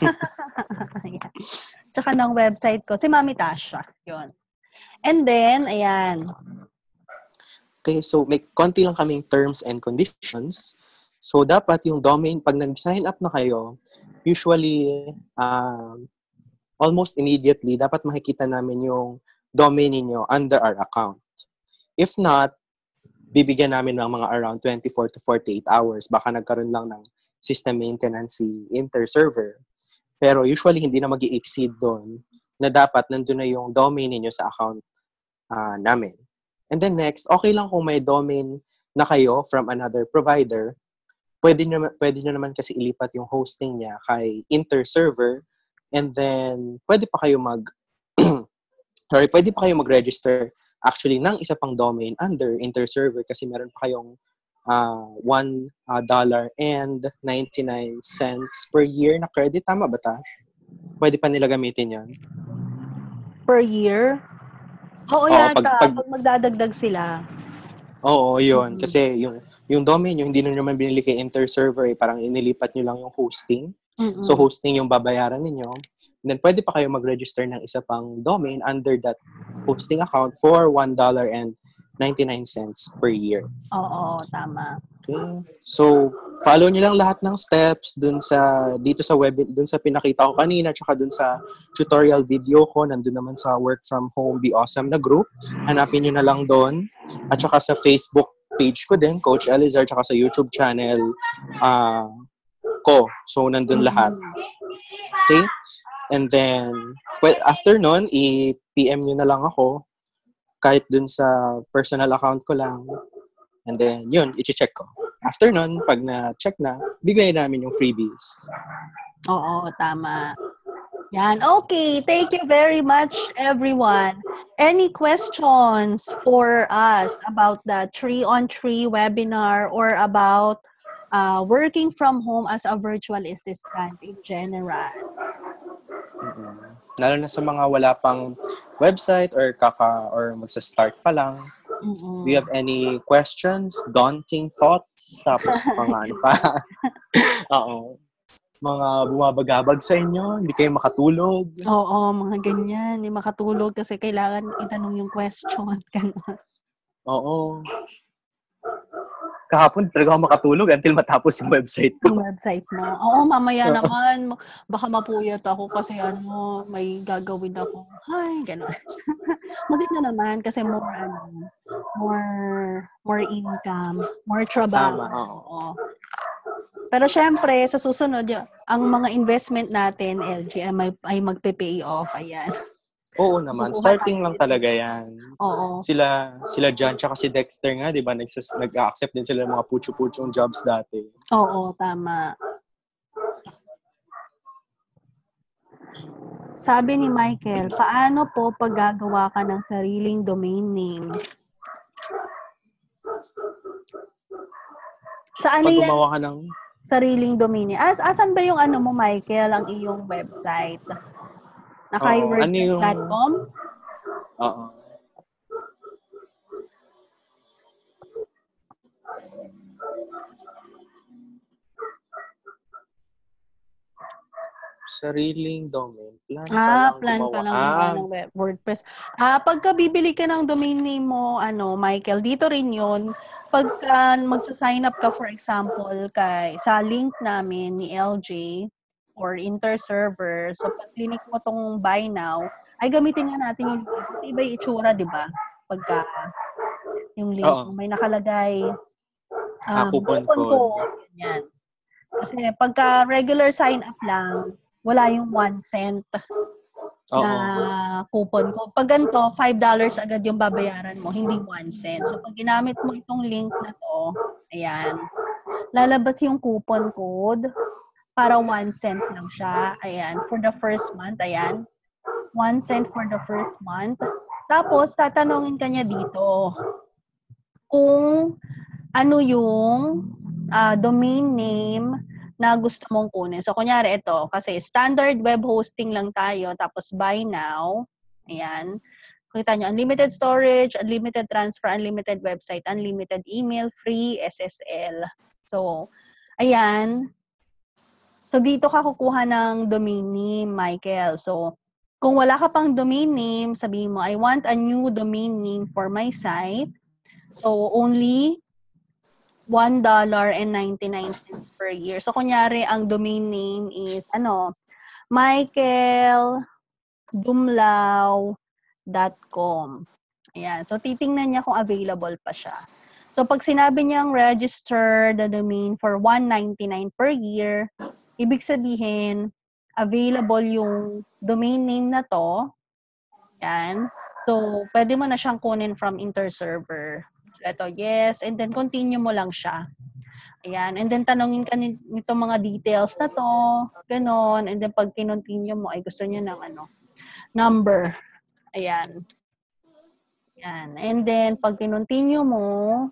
Tsaka ng website ko, si Mami Tasha. Yun. And then, ayan. Okay, so may konti lang kaming terms and conditions. So, dapat yung domain, pag nag-sign up na kayo, usually, almost immediately, dapat makikita namin yung domain niyo under our account. If not, bibigyan namin ng mga around 24 to 48 hours. Baka nagkaroon lang ng system maintenance si Interserver. Pero usually, hindi na mag-i-exceed doon na dapat nandun na yung domain niyo sa account namin. And then next, okay lang kung may domain na kayo from another provider. Pwede nyo naman kasi ilipat yung hosting niya kay Interserver. And then, pwede pa kayo mag-register actually ng isa pang domain under Interserver kasi meron pa kayong $1.99 per year na credit. Tama ba ta? Pwede pa nila gamitin yan. Per year? Oo, yata. Pag magdadagdag sila. Oo, yun. Kasi yung domain nyo, hindi na naman binili kay Interserver. Parang inilipat nyo lang yung hosting. So, hosting yung babayaran ninyo. And then, pwede pa kayo mag-register ng isa pang domain under that hosting account for $1.99 per year. Oo, tama. Okay. So, follow nyo lang lahat ng steps dun sa web, dun sa pinakita ko kanina, tsaka dun sa tutorial video ko, nandun naman sa Work From Home Be Awesome na group. Hanapin nyo na lang doon. At tsaka sa Facebook page ko din, Coach Elizar, tsaka sa YouTube channel ko. So, nandun lahat. Okay? And then, after nun, i-PM nyo na lang ako kahit dun sa personal account ko lang. And then, yun, i-check ko. after nun, pag na-check na, bigay namin yung freebies. Oo, tama. Yan. Okay. Thank you very much, everyone. Any questions for us about the 3-on-3 webinar or about working from home as a virtual assistant in general? Lalo na sa mga wala pang website or magsa-start pa lang. Do you have any questions, daunting thoughts, tapos mga ano pa? Oo. Mga bumabagabag sa inyo, hindi kayo makatulog. Oo, mga ganyan. Hindi makatulog kasi kailangan itanong yung question. Oo. Kahapon talaga ako makatulog until matapos yung website ko. Yung website mo. Oo, mamaya naman, baka mapuyat ako kasi may gagawin ako. Ay, gano'n. Maganda naman kasi more income, more trabaho. Tama, oo. Pero syempre, sa susunod, ang mga investment natin, LG, ay magpe-pay off. Ayan. Oo naman. Starting lang talaga yan. Oo. Sila John tsaka si Dexter nga, di ba? Nag-accept din sila ng mga pucho-puchong jobs dati. Oo, tama. Sabi ni Michael, paano po paggagawa ka ng sariling domain name? Saan Pag yan? gumawa ka ng Sariling domain name. Asan ba yung mo, Michael, ang iyong website? Naka-wordpress.com? Oo. Sariling domain. Plan pa lang gumawa ng WordPress. Pagka bibili ka ng domain name mo, Michael, dito rin yun. Pagka magsa-sign up ka, for example, sa link namin ni LJ or Interserver, so pag clinic mo tong buy now, ay gamitin nga natin yung link. Kasi iba yung itsura, di ba? Pagka yung link mo, may nakalagay coupon code. Yan. Kasi pagka regular sign up lang, wala yung 1 cent na coupon ko. Pag ganito, $5 agad yung babayaran mo, hindi 1 cent. So, pag ginamit mo itong link na to, ayan, lalabas yung coupon code para 1 cent lang siya. Ayan, for the first month, ayan, 1 cent for the first month. Tapos, tatanungin ka niya dito kung ano yung domain name na gusto mong kunin. So, kunyari ito, kasi standard web hosting lang tayo, tapos buy now, ayan, kita nyo, unlimited storage, unlimited transfer, unlimited website, unlimited email, free SSL. So, ayan. So, dito ka kukuha ng domain name, Michael. So, kung wala ka pang domain name, sabihin mo, I want a new domain name for my site. So, only $1.99 per year. So, kunyari, ang domain name is, michaeldumlao.com. Ayan. So, titingnan niya kung available pa siya. So, pag sinabi niyang register the domain for $1.99 per year, ibig sabihin, available yung domain name na to. Ayan. So, pwede mo na siyang kunin from Interserver. So, ito, yes. And then, continue mo lang siya. Ayan. And then, tanongin ka nito mga details na to. Ganon. And then, pag kinontinue mo, ay gusto niya ng number. Ayan. Ayan. And then, pag kinontinue mo,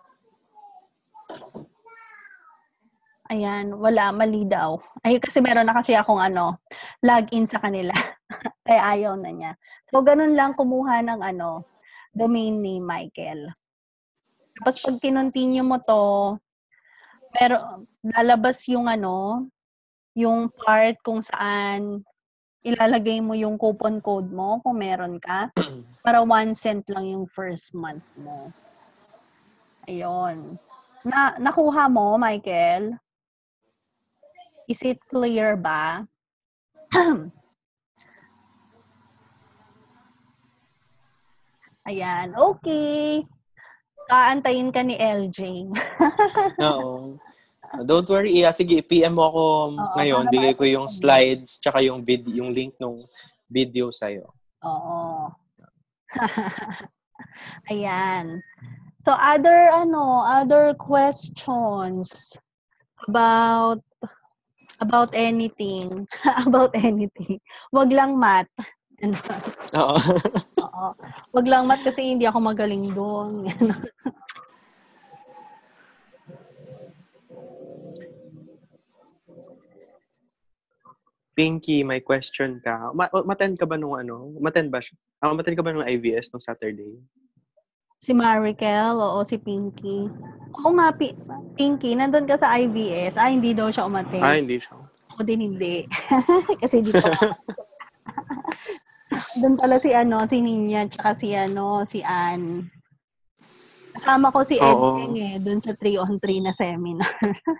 ayan, wala, mali daw. Ay, kasi meron na kasi akong login sa kanila. Kaya ayaw na niya. So, ganun lang kumuha ng domain name, Michael. Tapos pag kinontinue mo to, pero lalabas yung yung part kung saan ilalagay mo yung coupon code mo kung meron ka para 1 cent lang yung first month mo. Ayun. Nakuha mo, Michael? Is it clear ba? Ayan. Okay. Kaantayin ka ni LJ. Oo. Don't worry, sige, PM mo ako ngayon. Bigay ko yung slides tsaka yung link ng video sa'yo. Oo. Ayan. So, other questions about anything. About anything. Wag lang math. Oo. Oo. Wag lang math kasi hindi ako magaling doon. Pinky, may question ka. Maten ka ba nung Maten ba siya? Maten ka ba nung IVS nung Saturday? Si Marikel, oo, si Pinky. Oo nga, Pinky, nandun ka sa IVS. Hindi daw siya umattend. Hindi siya. Ako din hindi. Kasi hindi pa doon pala si Ninya, tsaka si Ann. Kasama ko si Edwin doon sa 3-on-3 na seminar.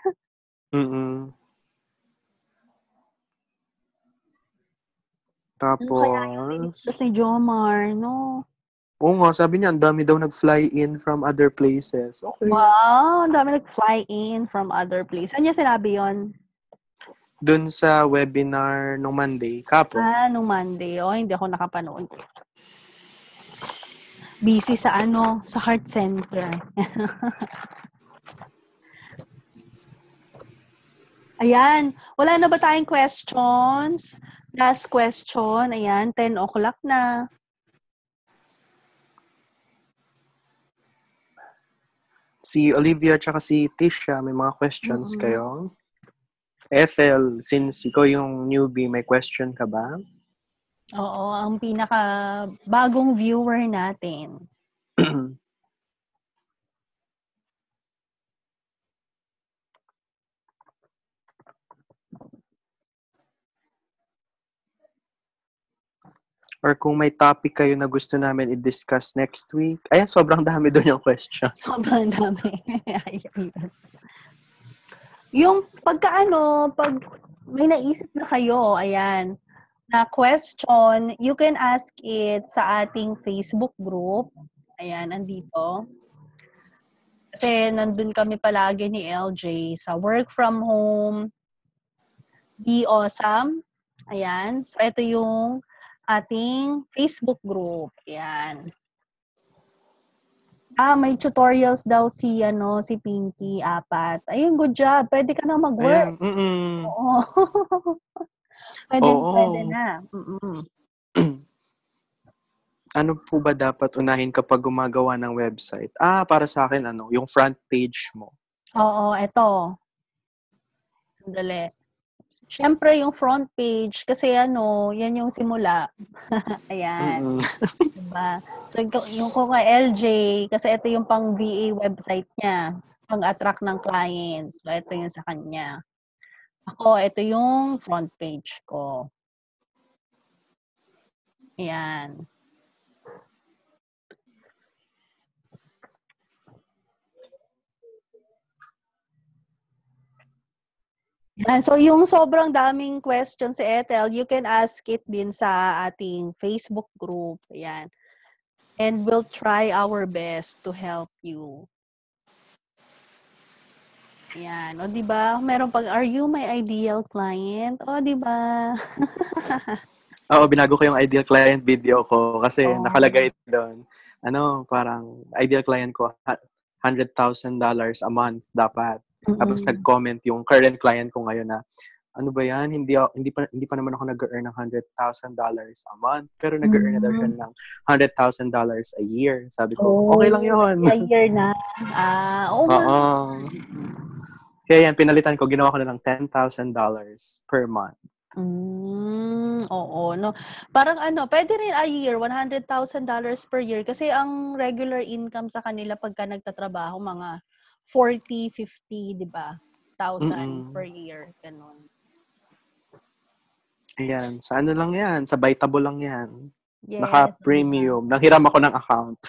Tapos, ano kaya yung discuss ni Jomar, no? Oo nga, sabi niya, ang dami daw nag-fly in from other places. Okay. Wow, ang dami nag-fly in from other places. Saan niya sinabi yon? Dun sa webinar nung Monday, kapon. Nung Monday. Hindi ako nakapanood. Busy sa sa heart center. Ayan. Wala na ba tayong questions? Last question. Ayan, 10 o'clock na. Si Olivia at si Tisha, may mga questions kayo? Ethel, since ikaw yung newbie, may question ka ba? Oo, ang pinaka bagong viewer natin. Or kung may topic kayo na gusto namin i-discuss next week. Ayan, sobrang dami doon yung question. Sobrang dami. Yung pag may naisip na kayo, ayan, na question, you can ask it sa ating Facebook group. Ayan, andito. Kasi nandun kami palagi ni LJ sa work from home, Be Awesome. Ayan. So, ito yung ating Facebook group. Ayan. May tutorials daw si Pinky, 4. Ayun, good job. Pwede ka na mag-work. Ayan. Oo. Pwede na. Ano po ba dapat unahin kapag gumagawa ng website? Para sa akin, yung front page mo. Oo, eto. Sandali. Siyempre, yung front page, kasi yan yung simula. Ayan. Diba? So, yung kung LJ, kasi ito yung pang VA website niya, pang-attract ng clients. So, ito yung sa kanya. Ako, ito yung front page ko. Ayan. Yan. So, yung sobrang daming questions si Ethel, you can ask it din sa ating Facebook group. Ayan. And we'll try our best to help you. Ayan. O, diba? Meron are you my ideal client? O, diba? Oo, binago ko yung ideal client video ko kasi nakalagay doon. Parang ideal client ko, $100,000 a month dapat. Tapos nag-comment yung current client ko ngayon na, ano ba yan? Hindi pa naman ako nag-earn ng $100,000 a month. Pero nag-earn na daw siya ng $100,000 a year. Sabi ko, okay lang yun. A year na. Oo. Kaya yan, pinalitan ko, ginawa ko na lang $10,000 per month. Oo, no. Parang pwede rin a year, $100,000 per year. Kasi ang regular income sa kanila pagka nagtatrabaho, mga 40, 50, di ba? 1,000 per year. Ganun. Ayan. Sa lang yan? Sa Bitable lang yan. Yes. Naka-premium. Nanghiram ako ng account.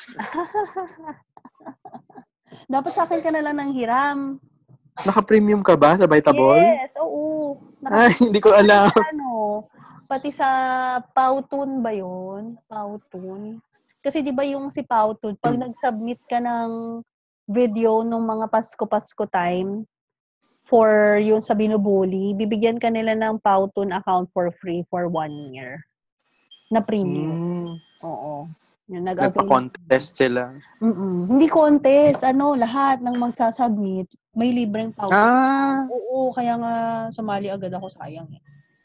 Dapat sa akin ka na lang nanghiram. Naka-premium ka ba sa Bitable? Yes, oo. Hindi ko alam. Pati sa Powtoon ba yun? Powtoon. Kasi di ba yung si Powtoon, pag nag-submit ka ng video nung mga Pasko time for yung sa Binubuli, bibigyan ka nila ng Powtoon account for free for 1 year. Na premium. Oo. Yung nagpa-contest sila. Hindi contest. Lahat ng magsasubmit, may libreng pouch. Oo, kaya nga sumali agad ako, sayang eh.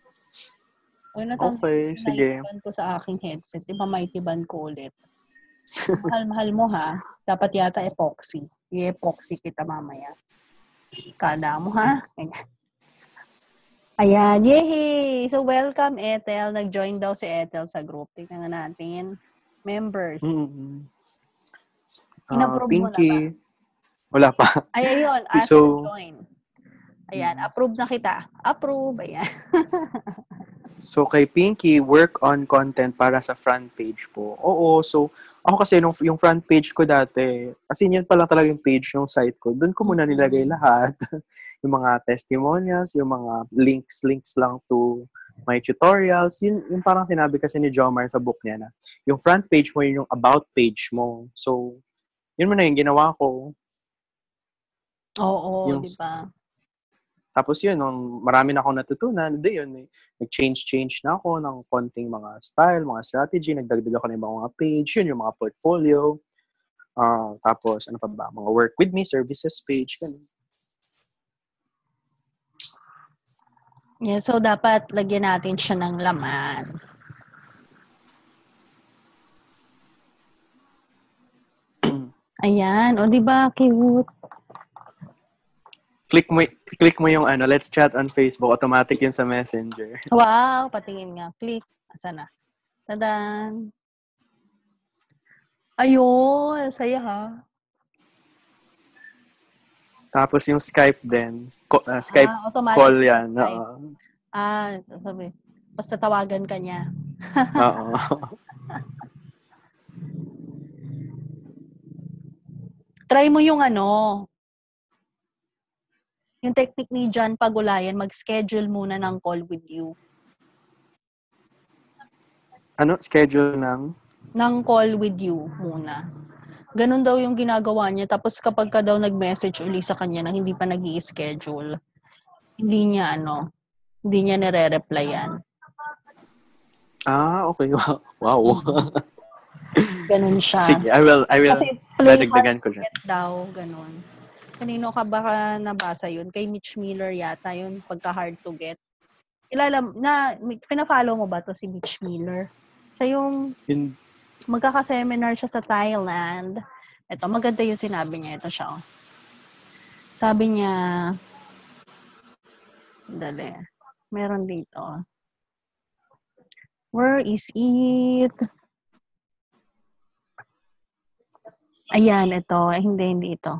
Okay, sige. Mighty band ko sa aking headset. Diba mighty band ko ulit? Mahal-mahal mo ha. Dapat yata epoxy. I-epoxy kita mamaya. Kala mo ha? Ayan. Yay! So, welcome, Ethel. Nag-join daw si Ethel sa group. Tingnan nga natin. Members. In-approve mo na ba? Wala pa. Ay, ayun. Ask to join. Ayan. Approve na kita. Approve. Ayan. So, kay Pinky, work on content para sa front page po. Oo. So, ako kasi yung front page ko dati, kasi yun pa lang talaga yung page ng site ko. Doon ko muna nilagay lahat. Yung mga testimonials, yung mga links lang to my tutorials. Yung parang sinabi kasi ni Jomar sa book niya na, yung front page mo, yun yung about page mo. So, yun muna yung ginawa ko. Oo, di ba? Tapos yun, nung marami na akong natutunan, yun, nag-change na ako ng konting mga style, mga strategy, nagdagdag ako ng mga page, yun yung mga portfolio. Tapos, ano pa ba? Mga work with me, services page, ganun. Yeah, so dapat lagyan natin siya ng laman. Ayan, o di ba cute? Click mo yung let's chat on Facebook, automatic yun sa Messenger. Wow, patingin nga. Click. Asa na? Tadan. Ayun, saya ha. Tapos yung Skype din. Skype call yan. Sabi. Basta tawagan ka niya. Oo. Try mo yung yung technique ni John Pagulayan, mag-schedule muna ng call with you. Schedule ng call with you muna. Ganun daw yung ginagawa niya. Tapos kapag ka daw nag-message uli sa kanya na hindi pa nag-i-schedule, hindi niya nire-replyan. Okay. Wow. Ganun siya. Sige, I will kasi dadagdagan ko dyan. Daw, ganun. Kanino ka baka nabasa yun? Kay Mitch Miller yata yun, pagka hard to get. Pina-follow mo ba to si Mitch Miller? Siya yung magkaka-seminar siya sa Thailand. Ito, maganda yung sinabi niya. Ito siya. Sabi niya, dali, meron dito. Where is it? Ayan, ito. Hindi ito.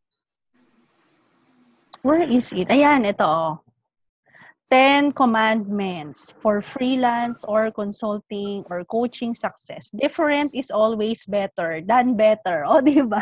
Where is it? Ayan, ito. 10 commandments for freelance or consulting or coaching success. Different is always better than better. O, di ba?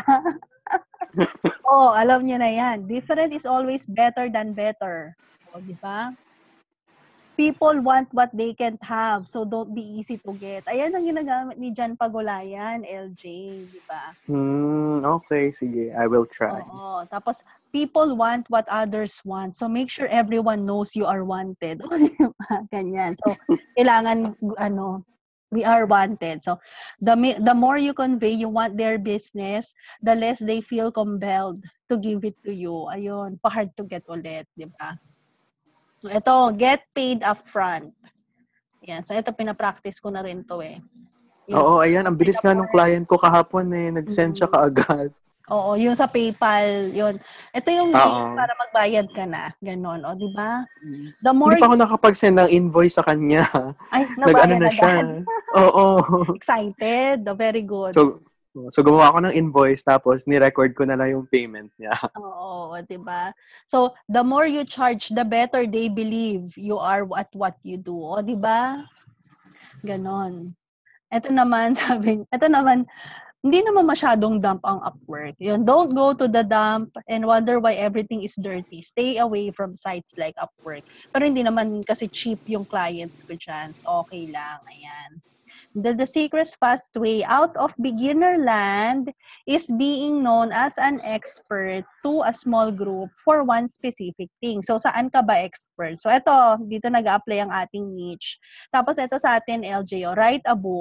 Alam niyo na yan. Different is always better than better. O, di ba? People want what they can't have, so don't be easy to get. Ayan ang ginagamit ni John Pagulayan, LJ, di ba? Okay, sige. I will try. Oo. Tapos, people want what others want. So, make sure everyone knows you are wanted. Ganyan. So, kailangan, we are wanted. So, the more you convey you want their business, the less they feel compelled to give it to you. Ayun, pa-hard to get ulit, di ba? So, ito, get paid upfront. Yan. So, ito, pinapractice ko na rin to eh. Oo, ayan. Ang bilis nga nung client ko kahapon eh. Nag-send siya kaagad. Oo, yung sa PayPal, yun. Ito yung para magbayad ka na. Ganon, o, di ba? Hindi pa ako nakapag-send ng invoice sa kanya. Ay, nabayad na siya. Oo. Excited. Very good. So, gumawa ako ng invoice tapos ni-record ko na lang yung payment niya. Oo, di ba? So, the more you charge, the better they believe you are at what you do. O, di ba? Ganon. Ito naman, hindi naman masyadong dump ang Upwork. Yun, don't go to the dump and wonder why everything is dirty. Stay away from sites like Upwork. Pero hindi naman kasi cheap yung clients ko dyan. So, okay lang. Ayan. The secret fast way out of beginner land is being known as an expert to a small group for one specific thing. So, saan ka ba expert? So, dito nag-a-apply ang ating niche. Tapos, ito sa atin, LJ, write a book.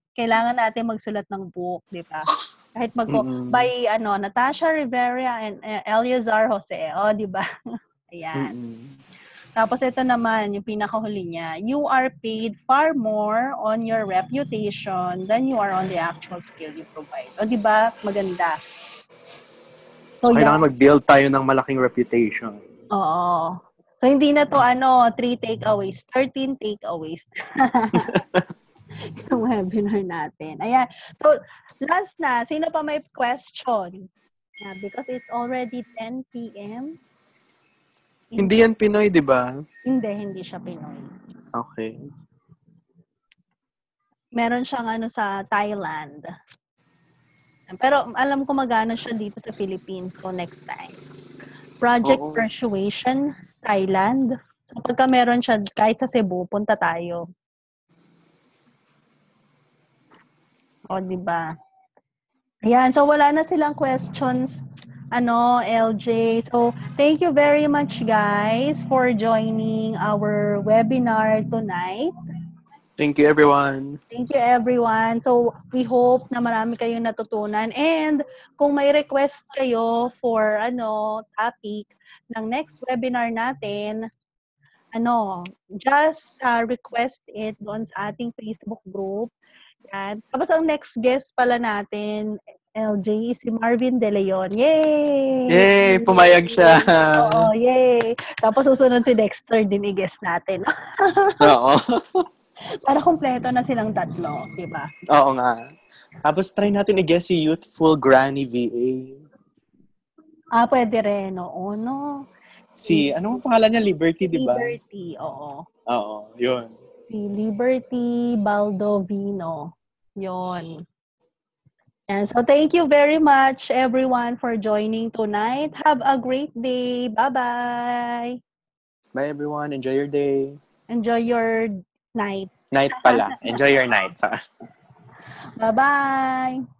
kailangan natin magsulat ng book, di ba? Kahit by Natasha Rivera and Eleazar Jose. O, di ba? Ayan. Tapos ito naman, yung pinakahuli niya. You are paid far more on your reputation than you are on the actual skill you provide. O, di ba? Maganda. So kailangan mag-build tayo ng malaking reputation. Oo. So, hindi na to 3 takeaways, 13 takeaways. Yung webinar natin. Ayan. So, last na. Sino pa may question? Because it's already 10 p.m. Hindi yan Pinoy, di ba? Hindi siya Pinoy. Okay. Meron siyang sa Thailand. Pero alam ko magano siya dito sa Philippines. So, next time. Project Persuasion, Thailand. So, pagka meron siya, kahit sa Cebu, punta tayo. O, diba? Ayan, so wala na silang questions, LJ. So, thank you very much, guys, for joining our webinar tonight. Thank you, everyone. Thank you, everyone. So, we hope na marami kayong natutunan. And kung may request kayo for, topic ng next webinar natin, just request it doon sa ating Facebook group. Yan. Tapos ang next guest pala natin, LJ, si Marvin De Leon. Yay! Yay! Pumayag siya. Oo, yay! Tapos susunod si Dexter din i-guest natin. Oo. Para kumpleto na silang tatlo, di ba? Oo nga. Tapos try natin i-guess si Youthful Granny VA. Pwede rin. Oo, no? Anong pangalan niya? Liberty, di ba? Liberty, oo. Oo, yun. Si Liberty Baldovino. Yun. And so thank you very much, everyone, for joining tonight. Have a great day. Bye-bye. Bye, everyone. Enjoy your day. Enjoy your night. Night pala. Enjoy your night. Bye-bye.